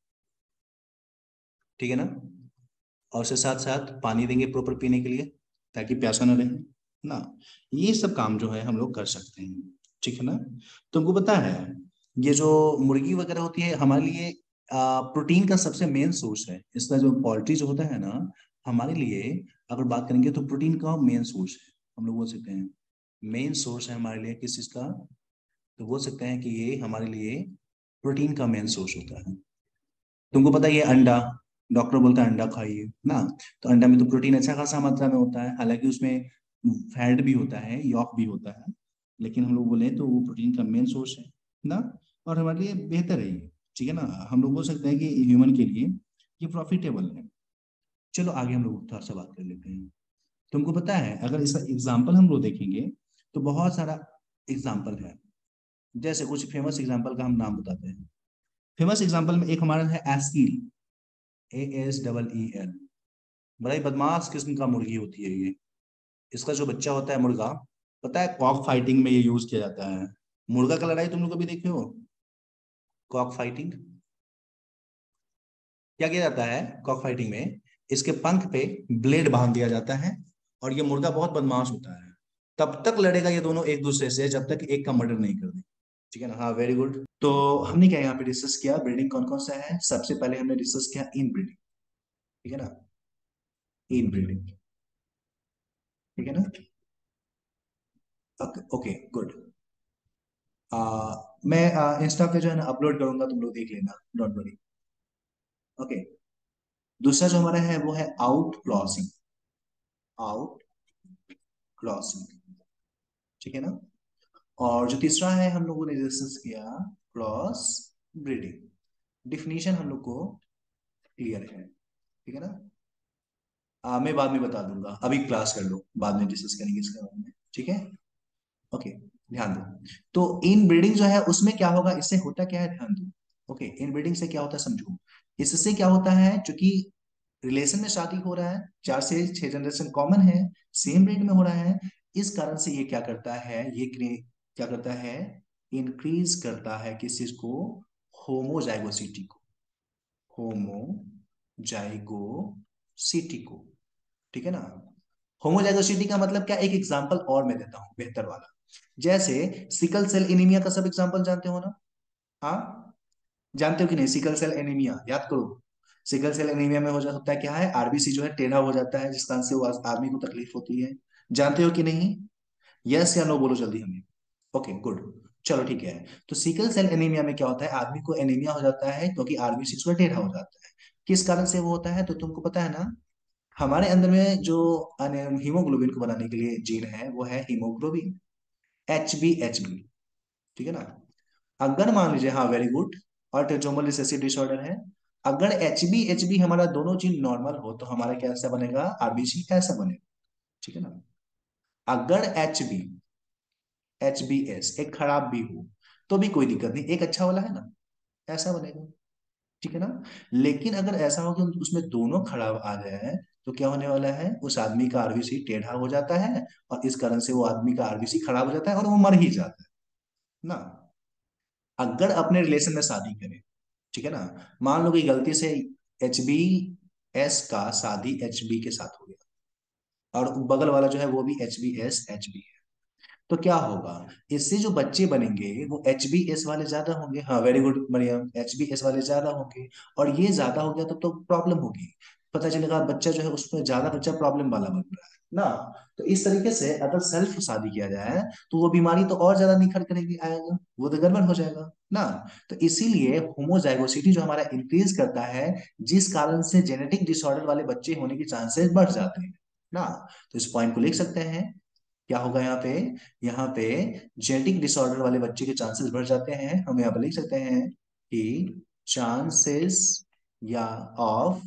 ठीक है ना। और उसके साथ साथ पानी देंगे प्रॉपर पीने के लिए, ताकि प्यासा ना रहे ना। ये सब काम जो है हम लोग कर सकते हैं, ठीक है ना। तुमको पता है, ये जो मुर्गी वगैरह होती है हमारे लिए प्रोटीन का सबसे मेन सोर्स है इसका, जो पोल्ट्री जो होता है ना, हमारे लिए अगर बात करेंगे तो प्रोटीन का मेन सोर्स है। हम लोग बोल सकते हैं मेन सोर्स है हमारे लिए किस चीज का, तो बोल सकते हैं कि ये हमारे लिए प्रोटीन का मेन सोर्स होता है। तुमको पता ही है अंडा, डॉक्टर बोलता है अंडा खाइए ना, तो अंडा में तो प्रोटीन अच्छा खासा मात्रा में होता है, हालांकि उसमें फैट भी होता है, यॉक भी होता है, लेकिन हम लोग बोले तो वो प्रोटीन का मेन सोर्स है ना, और हमारे लिए बेहतर है ये। ठीक है ना, हम लोग बोल सकते हैं कि ह्यूमन के लिए ये प्रॉफिटेबल है। चलो आगे हम लोग थोड़ा सा बात कर लेते हैं। तुमको पता है अगर इसका एग्जाम्पल हम लोग देखेंगे तो बहुत सारा एग्जाम्पल है। जैसे कुछ फेमस एग्जाम्पल का हम नाम बताते हैं। फेमस एग्जाम्पल में एक हमारा है एस्कील, ASEEL। बड़ा ही बदमाश किस्म का मुर्गी होती है ये। इसका जो बच्चा होता है मुर्गा, पता है कॉक फाइटिंग में ये यूज किया जाता है। मुर्गा का लड़ाई तुम लोग कभी देखे हो? कॉक फाइटिंग क्या किया जाता है? कॉक फाइटिंग में इसके पंख पे ब्लेड बांध दिया जाता है, और ये मुर्गा बहुत बदमाश होता है। तब तक लड़ेगा ये दोनों एक दूसरे से जब तक एक का मर्डर नहीं कर दे। ठीक है ना, हाँ वेरी गुड। तो हमने क्या यहाँ पे डिस्कस किया, ब्रीडिंग कौन कौन सा है। सबसे पहले हमने डिस्कस किया इन ब्रीडिंग। ठीक है ना, इन ब्रीडिंग। ठीक है ना, ओके ओके गुड। मैं इंस्टा पे जो है ना अपलोड करूंगा, तुम लोग देख लेना, डोंट वरी। ओके। दूसरा जो हमारा है वो है आउट क्रॉसिंग। Out crossing. ठीक है ना, और जो तीसरा है हम लोगों ने डिस्कस किया क्रॉस ब्रीडिंग। डिफिनीशन हम लोग को क्लियर है। ठीक है ना, मैं बाद में बता दूंगा, अभी क्लास कर लो, बाद में डिस्कस करेंगे इसके बारे में। ठीक है, ओके। ध्यान दो, तो इन ब्रीडिंग जो है उसमें क्या होगा, इससे होता क्या है, ध्यान दो। ओके, इन ब्रीडिंग से क्या होता है समझो। इससे क्या होता है, चूंकि रिलेशन में शादी हो रहा है, 4 से 6 जनरेशन कॉमन है, सेम ब्रीड में हो रहा है, इस कारण से ये क्या करता है, ये क्या करता है, इंक्रीज करता है किस चीज को, होमोजाइगोसिटी को। होमोजाइगोसिटी को। ठीक है ना, होमोजाइगोसिटी का मतलब क्या, एक एग्जांपल और मैं देता हूं बेहतर वाला। जैसे सिकल सेल एनीमिया का सब एग्जांपल जानते हो ना? हाँ, जानते हो कि नहीं, सिकल सेल एनीमिया याद करो। सिकल सेल एनीमिया में हो जा होता है क्या है, आरबीसी जो है टेढ़ा हो जाता है, जिस कारण से वो आदमी को तकलीफ होती है। जानते हो कि नहीं? यस या नो बोलो जल्दी हमें। ओके गुड, चलो ठीक है। तो सिकल सेल एनीमिया में क्या होता है, आदमी को एनीमिया हो जाता है क्योंकि आरबीसी जो है टेढ़ा हो जाता है। किस कारण से वो होता है, तो तुमको पता है ना, हमारे अंदर में जो हीमोग्लोबिन को बनाने के लिए जीन है वो है हीमोग्लोबिन, HbHb। ठीक है ना, अगर मान लीजिए, हाँ very good, autosomal recessive disorder है, अगर HbHb हमारा दोनों जीन नॉर्मल हो तो हमारा कैसा बनेगा, आरबीसी ऐसा बनेगा। ठीक है ना, अगर HbS एक खराब भी हो तो भी कोई दिक्कत नहीं, एक अच्छा वाला है ना, ऐसा बनेगा। ठीक है ना, लेकिन अगर ऐसा हो कि उसमें दोनों खराब आ जाए तो क्या होने वाला है, उस आदमी का आरबीसी टेढ़ा हो जाता है, और इस कारण से वो आदमी का आरबीसी खराब हो जाता है और वो मर ही जाता है ना। अगर अपने रिलेशन में शादी करें, ठीक है ना, मान लो कि गलती से HbS का शादी HB के साथ हो गया, और बगल वाला जो है वो भी HbS HB, तो क्या होगा, इससे जो बच्चे बनेंगे वो HbS वाले ज्यादा होंगे। हाँ वेरी गुड मरियम, HbS वाले ज्यादा होंगे, और ये ज्यादा हो गया तो प्रॉब्लम होगी। पता चलेगा बच्चा जो है उसमें ज्यादा बच्चा प्रॉब्लम वाला बन रहा है ना। तो इस तरीके से अगर सेल्फ शादी किया जाए तो वो बीमारी तो और ज्यादा निखर करेगी, आएगा, वो तो गड़बड़ हो जाएगा ना। तो इसीलिए होमोजाइगोसिटी जो हमारा इंक्रीज करता है, जिस कारण से जेनेटिक डिसऑर्डर वाले बच्चे होने के चांसेस बढ़ जाते हैं ना। तो इस पॉइंट को लिख सकते हैं, क्या होगा यहाँ पे, यहाँ पे जेनेटिक डिसऑर्डर वाले बच्चे के चांसेस बढ़ जाते हैं। हम यहाँ पे लिख सकते हैं कि चांसेस या ऑफ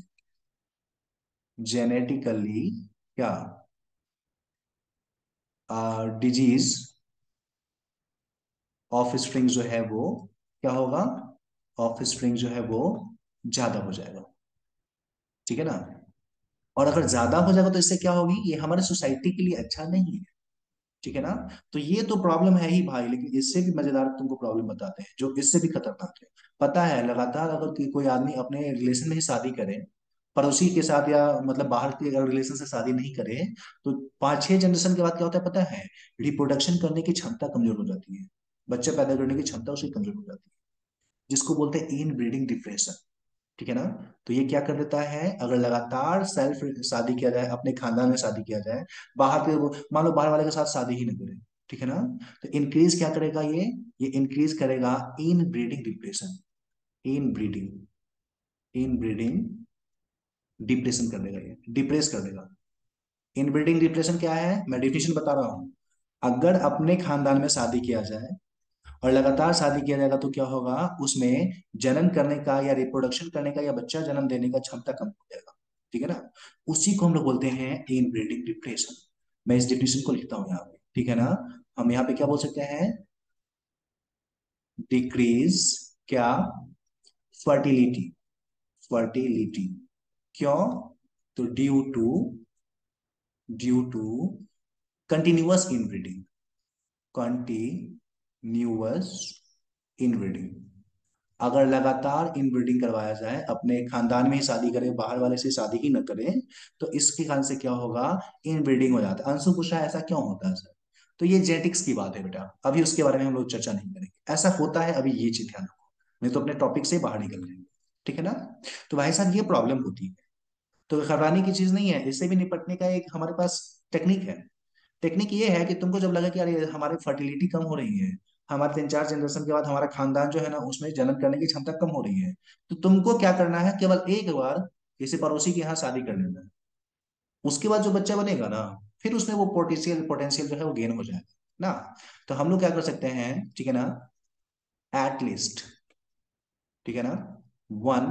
जेनेटिकली क्या डिजीज ऑफ स्प्रिंग जो है वो क्या होगा, ऑफ स्प्रिंग जो है वो ज्यादा हो जाएगा। ठीक है ना, और अगर ज्यादा हो जाएगा तो इससे क्या होगी, ये हमारे सोसाइटी के लिए अच्छा नहीं है। ठीक है ना, तो ये तो प्रॉब्लम है ही भाई, लेकिन इससे भी मजेदार तुमको प्रॉब्लम बताते हैं जो इससे भी खतरनाक है। पता है, लगातार अगर कोई आदमी अपने रिलेशन में ही शादी करे, पड़ोसी के साथ या मतलब बाहर के अगर रिलेशन से शादी नहीं करे, तो 5-6 जनरेशन के बाद क्या होता है पता है, रिप्रोडक्शन करने की क्षमता कमजोर हो जाती है, बच्चे पैदा करने की क्षमता उसकी कमजोर हो जाती है, जिसको बोलते हैं इन ब्रीडिंग डिप्रेशन। ठीक है ना। तो ये क्या कर देता है, अगर लगातार सेल्फ शादी किया जाए, अपने खानदान में शादी किया जाए, बाहर के मान लो बाहर वाले के साथ शादी ही नहीं करे, ठीक है ना, तो इंक्रीज क्या करेगा ये इंक्रीज करेगा inbreeding depression, inbreeding, inbreeding depression कर देगा, ये डिप्रेस कर देगा। इनब्रीडिंग डिप्रेशन क्या है, मैं डिफिनेशन बता रहा हूं। अगर अपने खानदान में शादी किया जाए और लगातार शादी किया जाएगा तो क्या होगा, उसमें जनन करने का या रिप्रोडक्शन करने का या बच्चा जन्म देने का क्षमता कम हो जाएगा, ठीक है ना। उसी को हम लोग बोलते हैं इनब्रीडिंग डिप्रेशन। मैं इस डिफिनेशन को लिखता हूं यहाँ पे, ठीक है ना। हम यहाँ पे क्या बोल सकते हैं, डिक्रीज क्या, फर्टिलिटी, फर्टिलिटी, क्यों, तो due to continuous inbreeding, continuous inbreeding. अगर लगातार इनब्रीडिंग करवाया जाए, अपने खानदान में ही शादी करें, बाहर वाले से शादी ही न करें, तो इसके कारण से क्या होगा, इनब्रीडिंग हो जाता है। अंशु पूछा है ऐसा क्यों होता है सर, तो ये जेनेटिक्स की बात है बेटा, अभी उसके बारे में हम लोग चर्चा नहीं करेंगे, ऐसा होता है, अभी ये चीज ध्यान रखो, नहीं तो अपने टॉपिक से बाहर निकल जाएंगे, ठीक है ना। तो भाई साहब ये प्रॉब्लम होती है, तो घबराने की चीज नहीं है, इससे भी निपटने का एक हमारे पास टेक्निक है। टेक्निक ये है कि तुमको जब लगा कि यार ये हमारी फर्टिलिटी कम हो रही है, हमारे 3-4 जनरेशन के बाद हमारा खानदान जो है ना उसमें जन्म करने की क्षमता कम हो रही है, तो तुमको क्या करना है, केवल एक बार किसी पड़ोसी के यहाँ शादी कर लेना है। उसके बाद जो बच्चा बनेगा ना, फिर उसमें वो पोटेंशियल पोटेंशियल जो है वो गेन हो जाएगा ना। तो हम लोग क्या कर सकते हैं, ठीक है ना, एटलीस्ट, ठीक है ना, वन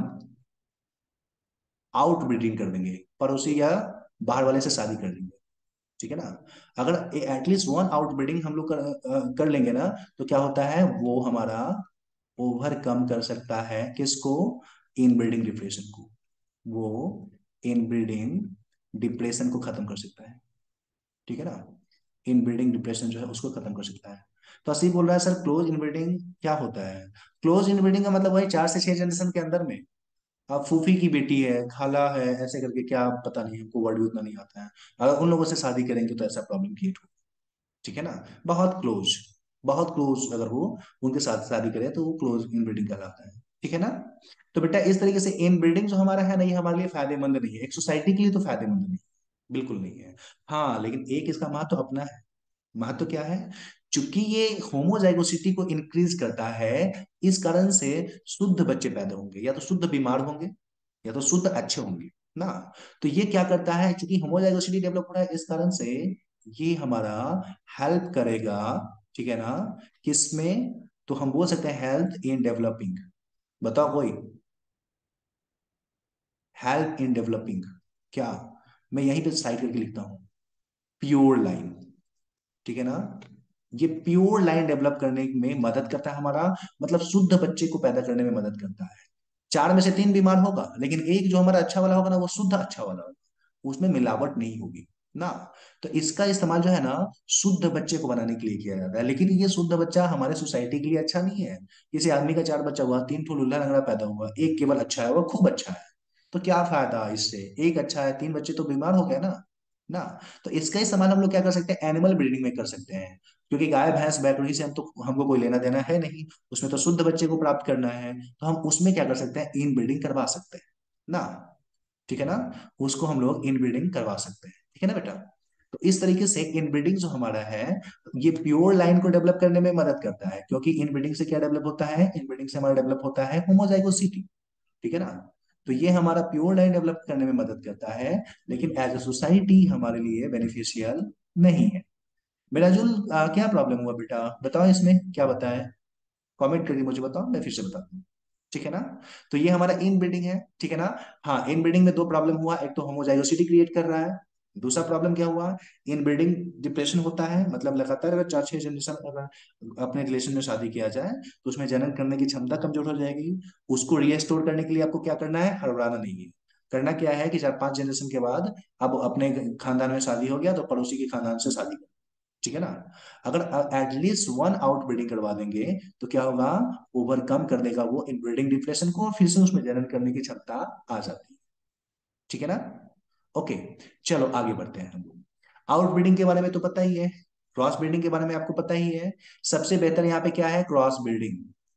आउट ब्रीडिंग कर देंगे, पड़ोसी या बाहर वाले से शादी कर देंगे, ठीक है ना। अगर एटलीस्ट वन आउट ब्रीडिंग हम लोग कर लेंगे ना, तो क्या होता है, वो हमारा ओवरकम कर सकता है किसको, इनब्रीडिंग डिप्रेशन को, वो इनब्रीडिंग डिप्रेशन को खत्म कर सकता है, ठीक है ना। इनब्रीडिंग डिप्रेशन जो है उसको खत्म कर सकता है। तो असी बोल रहा है सर क्लोज इनब्रीडिंग क्या होता है, क्लोज इनब्रीडिंग का मतलब वही 4 से 6 जनरेशन के अंदर में, अब फूफी की बेटी है, खाला है, ऐसे करके, क्या पता नहीं, हमको वर्ड भी उतना नहीं आता है, अगर उन लोगों से शादी करेंगे तो ऐसा प्रॉब्लम क्रिएट हो, ठीक है ना। बहुत क्लोज, बहुत क्लोज अगर वो उनके साथ शादी करे तो वो क्लोज इनब्रीडिंग कहलाता है, ठीक है ना। तो बेटा इस तरीके से इनब्रीडिंग जो हमारा है ना, ये हमारे लिए फायदेमंद नहीं है, एक सोसाइटी के लिए तो फायदेमंद नहीं, बिल्कुल नहीं है। हाँ लेकिन एक इसका महत्व अपना है। महत्व क्या है, चूंकि ये होमोजाइगोसिटी को इंक्रीज करता है, इस कारण से शुद्ध बच्चे पैदा होंगे, या तो शुद्ध बीमार होंगे या तो शुद्ध अच्छे होंगे ना। तो ये क्या करता है, क्योंकि होमोजाइगोसिटी डेवलप हो रहा है, इस कारण से ये हमारा हेल्प करेगा, ठीक है ना, किसमें, तो हम बोल सकते हैं हेल्थ इन डेवलपिंग, बताओ कोई, हेल्प इन डेवलपिंग क्या, मैं यहीं पे साइड करके लिखता हूं, प्योर लाइन, ठीक है ना। ये प्योर लाइन डेवलप करने में मदद करता है हमारा, मतलब शुद्ध बच्चे को पैदा करने में मदद करता है। 4 में से 3 बीमार होगा, लेकिन एक जो हमारा अच्छा वाला होगा ना, वो शुद्ध अच्छा वाला होगा, उसमें मिलावट नहीं होगी ना। तो इसका इस्तेमाल जो है ना, शुद्ध बच्चे को बनाने के लिए किया जाता है, लेकिन ये शुद्ध बच्चा हमारे सोसाइटी के लिए अच्छा नहीं है। किसी आदमी का 4 बच्चा हुआ, 3 ठो लूल्हा लंगड़ा पैदा हुआ, एक केवल अच्छा है, वो खूब अच्छा है, तो क्या फायदा इससे, एक अच्छा है 3 बच्चे तो बीमार हो गए ना ना। तो इसका इस्तेमाल हम लोग क्या कर सकते हैं, एनिमल ब्रीडिंग में कर सकते हैं, क्योंकि गाय भैंस बैकरी से हमको कोई लेना देना है नहीं, उसमें तो शुद्ध बच्चे को प्राप्त करना है, तो हम उसमें क्या कर सकते हैं, इन ब्रीडिंग करवा सकते हैं ना, ठीक है ना। उसको हम लोग इन ब्रीडिंग करवा सकते हैं, ठीक है ना बेटा। तो इस तरीके से इन ब्रीडिंग जो हमारा है, ये प्योर लाइन को डेवलप करने में मदद करता है, क्योंकि इन ब्रीडिंग से क्या डेवलप होता है, इन ब्रीडिंग से हमारा डेवलप होता है होमोजाइगोसिटी, ठीक है ना। तो ये हमारा प्योर लाइन डेवलप करने में मदद करता है, लेकिन एज ए सोसाइटी हमारे लिए बेनिफिशियल नहीं है। मेरा जो क्या प्रॉब्लम हुआ बेटा, बताओ इसमें क्या बताएं, कमेंट करके मुझे बताओ, मैं फिर से बताता हूँ, ठीक है ना। तो ये हमारा इन ब्रीडिंग है, ठीक है ना। हाँ इन ब्रीडिंग में 2 प्रॉब्लम हुआ, एक तो होमोजाइगोसिटी क्रिएट कर रहा है, दूसरा प्रॉब्लम क्या हुआ, इन ब्रीडिंग डिप्रेशन होता है, मतलब लगातार अगर 4-6 जनरेशन अगर अपने रिलेशन में शादी किया जाए तो उसमें जनन करने की क्षमता कमजोर हो जाएगी। उसको रीस्टोर करने के लिए आपको क्या करना है, हड़बड़ाना नहीं है। करना क्या है कि 4-5 जनरेशन के बाद अब अपने खानदान में शादी हो गया तो पड़ोसी के खानदान से शादी, ठीक है ना। अगर एटलीस्ट वन आउट ब्रीडिंग करवा देंगे तो क्या होगा, ओवरकम कर देगा वो इनब्रीडिंग डिप्रेशन को, फिर से उसमें जनन करने की क्षमता आ जाती है, ठीक है ना। ओके, चलो आगे बढ़ते हैं हम लोग। आउट ब्रीडिंग के बारे में तो पता ही है, क्रॉस ब्रीडिंग के बारे में आपको पता ही है। सबसे बेहतर यहाँ पे क्या है, क्रॉस ब्रीडिंग,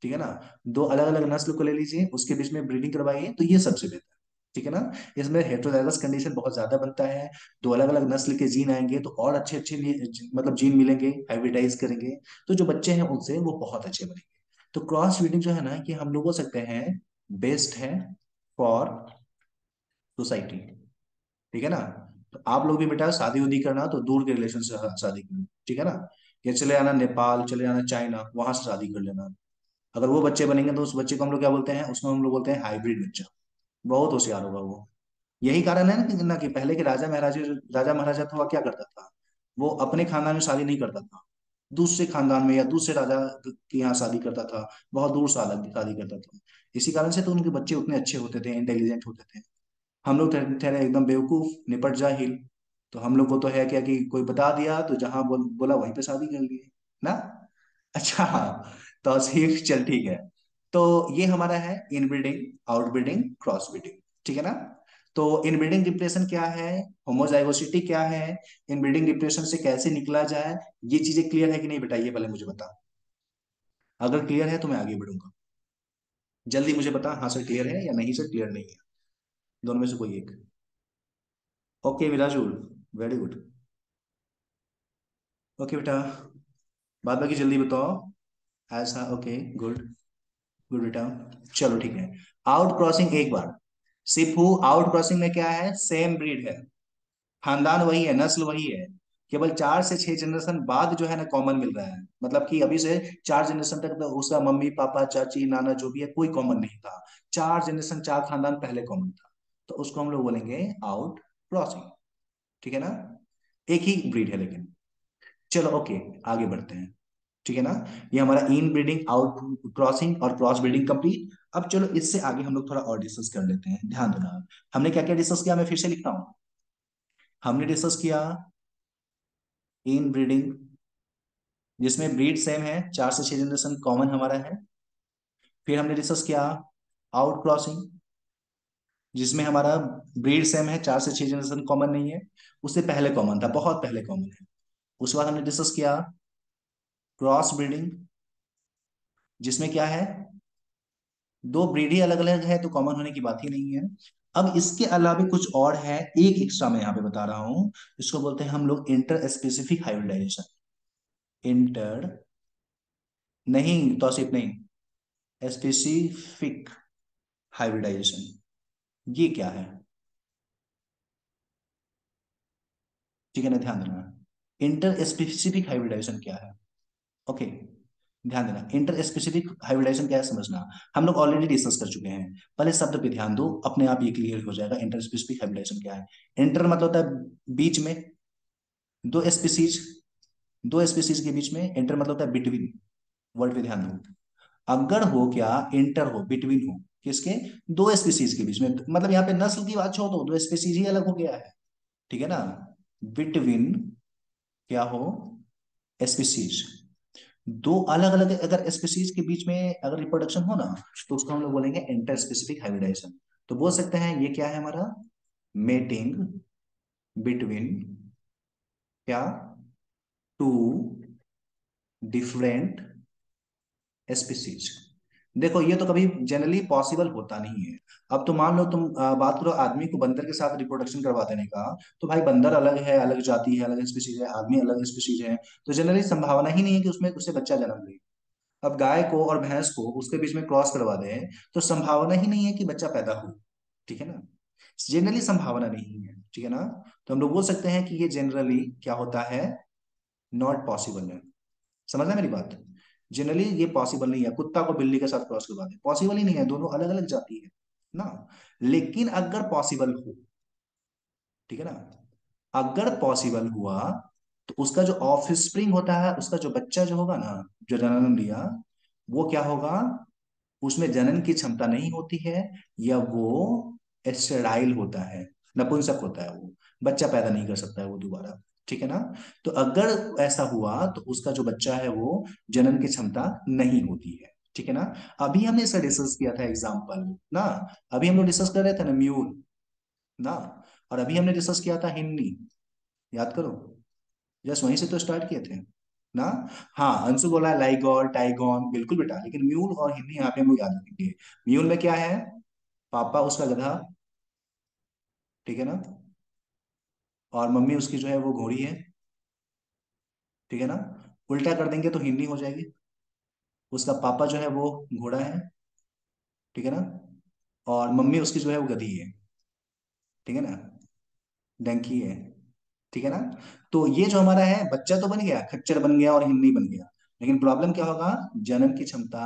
ठीक है ना। दो अलग अलग नस्ल को ले लीजिए, उसके बीच में ब्रीडिंग करवाइए, तो ये सबसे बेहतर। ठीक है ना। इसमें हेटेरोजाइगस कंडीशन बहुत ज्यादा बनता है। दो अलग अलग नस्ल के जीन आएंगे तो और अच्छे अच्छे मतलब जीन मिलेंगे, हाइब्रिडाइज करेंगे, तो जो बच्चे हैं उनसे वो बहुत अच्छे बनेंगे। तो क्रॉस ब्रीडिंग जो है ना, कि हम लोग बोल सकते हैं बेस्ट है फॉर सोसाइटी। ठीक है ना। तो आप लोग भी बेटा शादी उदी करना तो दूर के रिलेशन से शादी करना, ठीक है ना। ये चले आना नेपाल, चले आना चाइना, वहां से शादी कर लेना। अगर वो बच्चे बनेंगे तो उस बच्चे को हम लोग क्या बोलते हैं, उसमें हम लोग बोलते हैं हाइब्रिड बच्चा। बहुत होशियार होगा वो। यही कारण है ना कि पहले के राजा महाराजा था, वो क्या करता था, वो अपने खानदान में शादी नहीं करता था, दूसरे खानदान में या दूसरे राजा के यहाँ शादी करता था, बहुत दूर से अलग शादी करता था। इसी कारण से तो उनके बच्चे उतने अच्छे होते थे, इंटेलिजेंट होते थे। हम लोग ठहरे एकदम बेवकूफ, निपट जाहिल। तो हम लोग को तो है क्या कि कोई बता दिया तो जहां बोला वहीं पे शादी कर लिए ना। अच्छा हाँ, तो ठीक, चल ठीक है। तो ये हमारा है इनब्रीडिंग, आउटब्रीडिंग, क्रॉस ब्रीडिंग। ठीक है ना। तो इनब्रीडिंग डिप्रेशन क्या है, होमोजाइगोसिटी क्या है, इनब्रीडिंग डिप्रेशन से कैसे निकला जाए, ये चीजें क्लियर है कि नहीं बेटा, ये पहले मुझे बता। अगर क्लियर है तो मैं आगे बढ़ूंगा। जल्दी मुझे बता, हाँ सर क्लियर है या नहीं सर क्लियर नहीं है, दोनों में से कोई एक। Okay Virajul, very good. Okay बेटा, बाद बाकी जल्दी बताओ। ऐसा ओके, गुड। गुड बेटा। चलो ठीक है। आउट क्रॉसिंग एक बार, सिर्फ आउट क्रॉसिंग में क्या है, सेम ब्रीड है, खानदान वही है, नस्ल वही है, केवल 4 से 6 जनरेशन बाद जो है ना कॉमन मिल रहा है। मतलब कि अभी से 4 जनरेशन तक तो उसका मम्मी पापा चाची नाना जो भी है कोई कॉमन नहीं था। 4 जनरेशन, 4 खानदान पहले कॉमन था, तो उसको हम लोग बोलेंगे आउट क्रॉसिंग। ठीक है ना। एक ही ब्रीड है लेकिन। चलो ओके, आगे बढ़ते हैं। ठीक है ना। ये हमारा इन ब्रीडिंग, आउट क्रॉसिंग और क्रॉस ब्रीडिंग कंप्लीट। अब चलो इससे आगे हम लोग थोड़ा और डिस्कस कर लेते हैं, ध्यान देना। हमने क्या क्या डिस्कस किया, मैं फिर से लिखता हूँ। हमने डिस्कस किया इन ब्रीडिंग, जिसमें ब्रीड सेम है, 4 से 6 जनरेशन कॉमन हमारा है। फिर हमने डिस्कस किया आउट क्रॉसिंग, जिसमें हमारा ब्रीड सेम है, 4 से 6 जनरेशन कॉमन नहीं है, उससे पहले कॉमन था, बहुत पहले कॉमन है। उसके बाद हमने डिस्कस किया क्रॉस ब्रीडिंग, जिसमें क्या है, दो ब्रीड ही अलग अलग है तो कॉमन होने की बात ही नहीं है। अब इसके अलावा कुछ और है, एक एक्स्ट्रा मैं यहाँ पे बता रहा हूँ। इसको बोलते हैं हम लोग इंटर स्पेसिफिक हाइब्रिडाइजेशन। इंटर, नहीं तौसीफ नहीं, स्पेसिफिक हाइब्रिडाइजेशन। ये क्या है, ठीक है ना, ध्यान देना। इंटर स्पेसिफिक हाइब्रिडाइजेशन क्या है, ओके। ध्यान देना, इंटर स्पेसिफिक हाइब्रिडाइजेशन क्या है समझना। हम लोग ऑलरेडी डिस्कस कर चुके हैं, पहले शब्द पे ध्यान दो, अपने आप ये क्लियर हो जाएगा इंटर स्पेसिफिक हाइब्रिडाइजेशन क्या है। इंटर मतलब होता है बीच में, दो स्पीसीज, दो स्पीसीज के बीच में, इंटर मतलब होता है बिटवीन। वर्ड पे ध्यान दो। अगर हो क्या, इंटर हो, बिटवीन हो, किसके, दो स्पीसीज के बीच में, मतलब यहाँ पे नस्ल की बात छोड़ दो, दो स्पीसीज ही अलग हो गया है। ठीक है ना। बिटवीन क्या हो, स्पीसीज, दो अलग अलग अगर स्पीसीज के बीच में अगर रिप्रोडक्शन हो ना, तो उसको हम लोग बोलेंगे इंटर स्पेसिफिक हाइब्रिडाइजेशन। तो बोल सकते हैं ये क्या है हमारा, मेटिंग बिटवीन क्या, टू डिफरेंट स्पीसीज। देखो ये तो कभी जनरली पॉसिबल होता नहीं है। अब तो मान लो तुम बात करो आदमी को बंदर के साथ रिप्रोडक्शन करवा देने का, तो भाई बंदर अलग है, अलग जाति है, अलग स्पीसीज है, आदमी अलग स्पीसीज है, तो जनरली संभावना ही नहीं है कि उसमें उससे बच्चा जन्म ले। अब गाय को और भैंस को उसके बीच में क्रॉस करवा दें तो संभावना ही नहीं है कि बच्चा पैदा हो। ठीक है ना। जनरली संभावना नहीं है, ठीक है ना। तो हम लोग बोल सकते हैं कि ये जनरली क्या होता है, नॉट पॉसिबल है। समझना मेरी बात। जनरली ये पॉसिबल नहीं है, कुत्ता को बिल्ली के साथ क्रॉस करवा दे, पॉसिबल ही नहीं है, दोनों अलग अलग जाति है ना। लेकिन अगर पॉसिबल हो, ठीक है ना, अगर पॉसिबल हुआ, तो उसका जो ऑफ स्प्रिंग होता है, उसका जो बच्चा जो होगा ना, जो जन्म लिया, वो क्या होगा, उसमें जनन की क्षमता नहीं होती है, या वो स्टेराइल होता है, नपुंसक होता है, वो बच्चा पैदा नहीं कर सकता है वो दोबारा। ठीक है ना। तो अगर ऐसा हुआ तो उसका जो बच्चा है वो जनन की क्षमता नहीं होती है। ठीक है ना। अभी हमने इसका डिस्कस किया था एग्जाम्पल ना, अभी हम लोग डिस्कस कर रहे थे ना म्यूल ना, और अभी हमने डिस्कस किया था हिन्नी, याद करो, जस्ट वहीं से तो स्टार्ट किए थे ना। हाँ, अंशु बोला लाइगॉर टाइगॉन, बिल्कुल बेटा, लेकिन म्यूल और हिंदी यहाँ पे हम लोग याद रखेंगे। म्यूल में क्या है, पापा उसका गधा, ठीक है ना, और मम्मी उसकी जो है वो घोड़ी है, ठीक है ना। उल्टा कर देंगे तो हिंदी हो जाएगी, उसका पापा जो है वो घोड़ा है, ठीक है ना, और मम्मी उसकी जो है वो गधी है, ठीक है ना, डंकी है, ठीक है ना। तो ये जो हमारा है बच्चा तो बन गया, खच्चर बन गया और हिंदी बन गया, लेकिन प्रॉब्लम क्या होगा, जनन की क्षमता,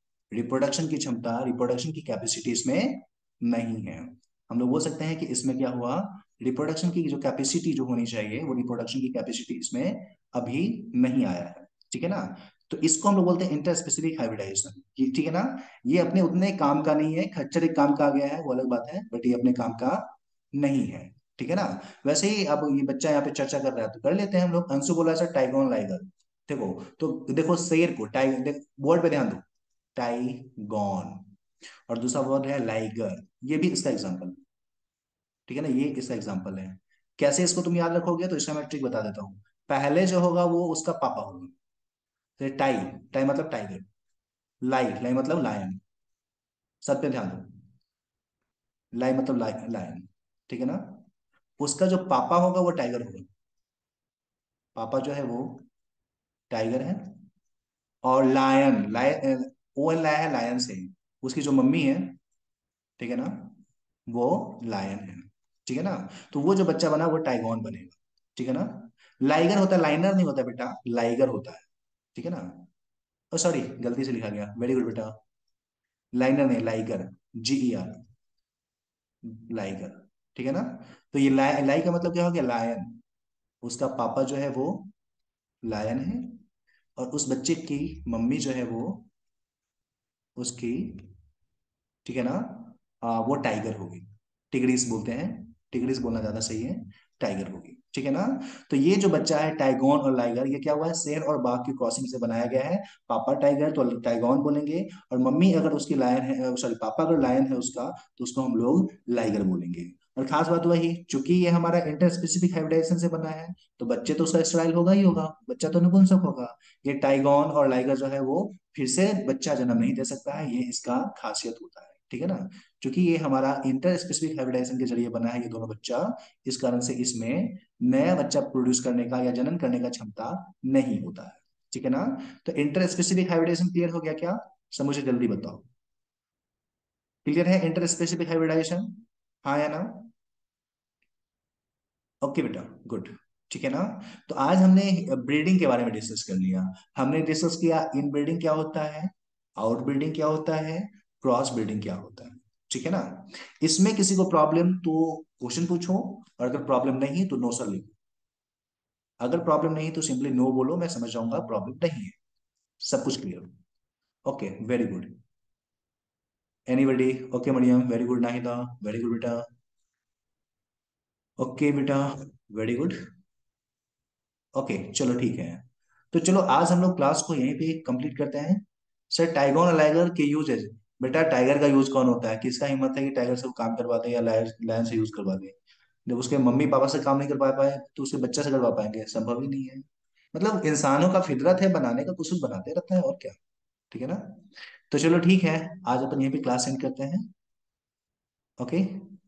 रिप्रोडक्शन की कैपेसिटी इसमें नहीं है। हम लोग बोल सकते हैं कि इसमें क्या हुआ, रिप्रोडक्शन की जो कैपेसिटी जो होनी चाहिए, वो रिप्रोडक्शन की कैपेसिटी इसमें अभी नहीं आया है, ठीक है ना। तो इसको हम लोग बोलते हैं इंटर स्पेसिफिक हाइब्रिडाइजेशन, ठीक है ना। ये अपने उतने काम का नहीं है, खच्चर एक काम का आ गया है वो अलग बात है, बट ये अपने काम का नहीं है, ठीक है ना। वैसे ही अब ये बच्चा यहाँ पे चर्चा कर रहा है तो कर लेते हैं हम लोग। अंशु बोला सर टाइगोन लाइगर, देखो, तो देखो शेर को बोर्ड पे ध्यान दो, टाइगॉन, और दूसरा वर्ड है लाइगर, ये भी इसका एग्जांपल, ठीक है ना, ये इसका एग्जांपल है। कैसे इसको तुम याद रखोगे, तो इसका मैं ट्रिक बता देता हूँ। पहले जो होगा वो उसका पापा होगा, तो टाई, टाई मतलब टाइगर, लाई, लाई मतलब लायन, सब पे ध्यान दो, लाई मतलब लायन, ठीक है ना। उसका जो पापा होगा वो टाइगर होगा, पापा जो है वो टाइगर है। और लायन, लायन ओ एन लाया है लायन से, उसकी जो मम्मी है, ठीक है ना, वो लायन है, ठीक है ना। तो वो जो बच्चा बना वो टाइगॉन बनेगा, ठीक है ना। लाइगर होता है, लाइनर नहीं होता बेटा, लाइगर होता है, ठीक है ना। ओ सॉरी, गलती से लिखा गया, वेरी गुड बेटा, लाइनर नहीं, लाइगर, GER, लाइगर, ठीक है ना। तो ये लाई का मतलब क्या हो गया, लायन, उसका पापा जो है वो लायन है, और उस बच्चे की मम्मी जो है वो उसकी, ठीक है ना, वो टाइगर होगी, टिगरिस बोलते हैं, टिगरिस बोलना ज्यादा सही है, टाइगर होगी, ठीक है ना। तो ये जो बच्चा है टाइगॉन और लाइगर, ये क्या हुआ है, शेर और बाघ की क्रॉसिंग से बनाया गया है। पापा टाइगर तो टाइगॉन बोलेंगे, और मम्मी अगर उसकी लायन है, सॉरी पापा अगर लायन है उसका, तो उसको हम लोग लाइगर बोलेंगे। और खास बात वही, चूंकि ये हमारा इंटर स्पेसिफिक हाइब्रिडाइजेशन से बना है, तो बच्चे तो उसका स्टाइल होगा ही होगा, बच्चा तो नपुंसक होगा। ये टाइगॉन और लाइगर जो है वो फिर से बच्चा जन्म नहीं दे सकता है, ये इसका खासियत होता है, ठीक है ना। क्योंकि ये हमारा इंटर स्पेसिफिक हाइब्रिडाइजेशन के जरिए बना है ये दोनों बच्चा, इस कारण से इसमें नया बच्चा प्रोड्यूस करने का या जनन करने का क्षमता नहीं होता है, ठीक है ना। तो इंटर स्पेसिफिक हाइब्रिडाइजेशन क्लियर हो गया क्या, सब मुझे जल्दी बताओ, क्लियर है इंटर स्पेसिफिक हाइब्रिडाइजेशन, हाँ या ना। ओके बेटा, गुड, ठीक है ना। तो आज हमने ब्रीडिंग के बारे में डिस्कस कर लिया। हमने डिस्कस किया इन ब्रीडिंग क्या होता है, आउट ब्रीडिंग क्या होता है, क्रॉस ब्रीडिंग क्या होता है, ठीक है ना। इसमें किसी को प्रॉब्लम तो क्वेश्चन पूछो, और अगर प्रॉब्लम नहीं तो नो सर लिखो। अगर प्रॉब्लम नहीं तो सिंपली नो बोलो, मैं समझ जाऊंगा प्रॉब्लम नहीं है, सब कुछ clear. Okay, very good, anybody, okay Mariyam, very good, Nahida, very good बेटा, ओके बेटा, वेरी गुड, ओके चलो ठीक है। तो चलो आज हम लोग क्लास को यहीं पे कंप्लीट करते हैं। सर टाइगॉन और लाइगर के यूजेज, बेटा टाइगर का यूज कौन होता है, किसका हिम्मत है कि टाइगर से वो काम करवा दे या लायन लायन से यूज करवा दे। जब उसके मम्मी पापा से काम नहीं करवा पाए तो उसके बच्चे से करवा पाएंगे, संभव ही नहीं है। मतलब इंसानों का फितरत है बनाने का, कुछ बनाते रहता है और क्या, ठीक है ना। तो चलो ठीक है, आज अपन यहीं पे क्लास एंड करते हैं, ओके।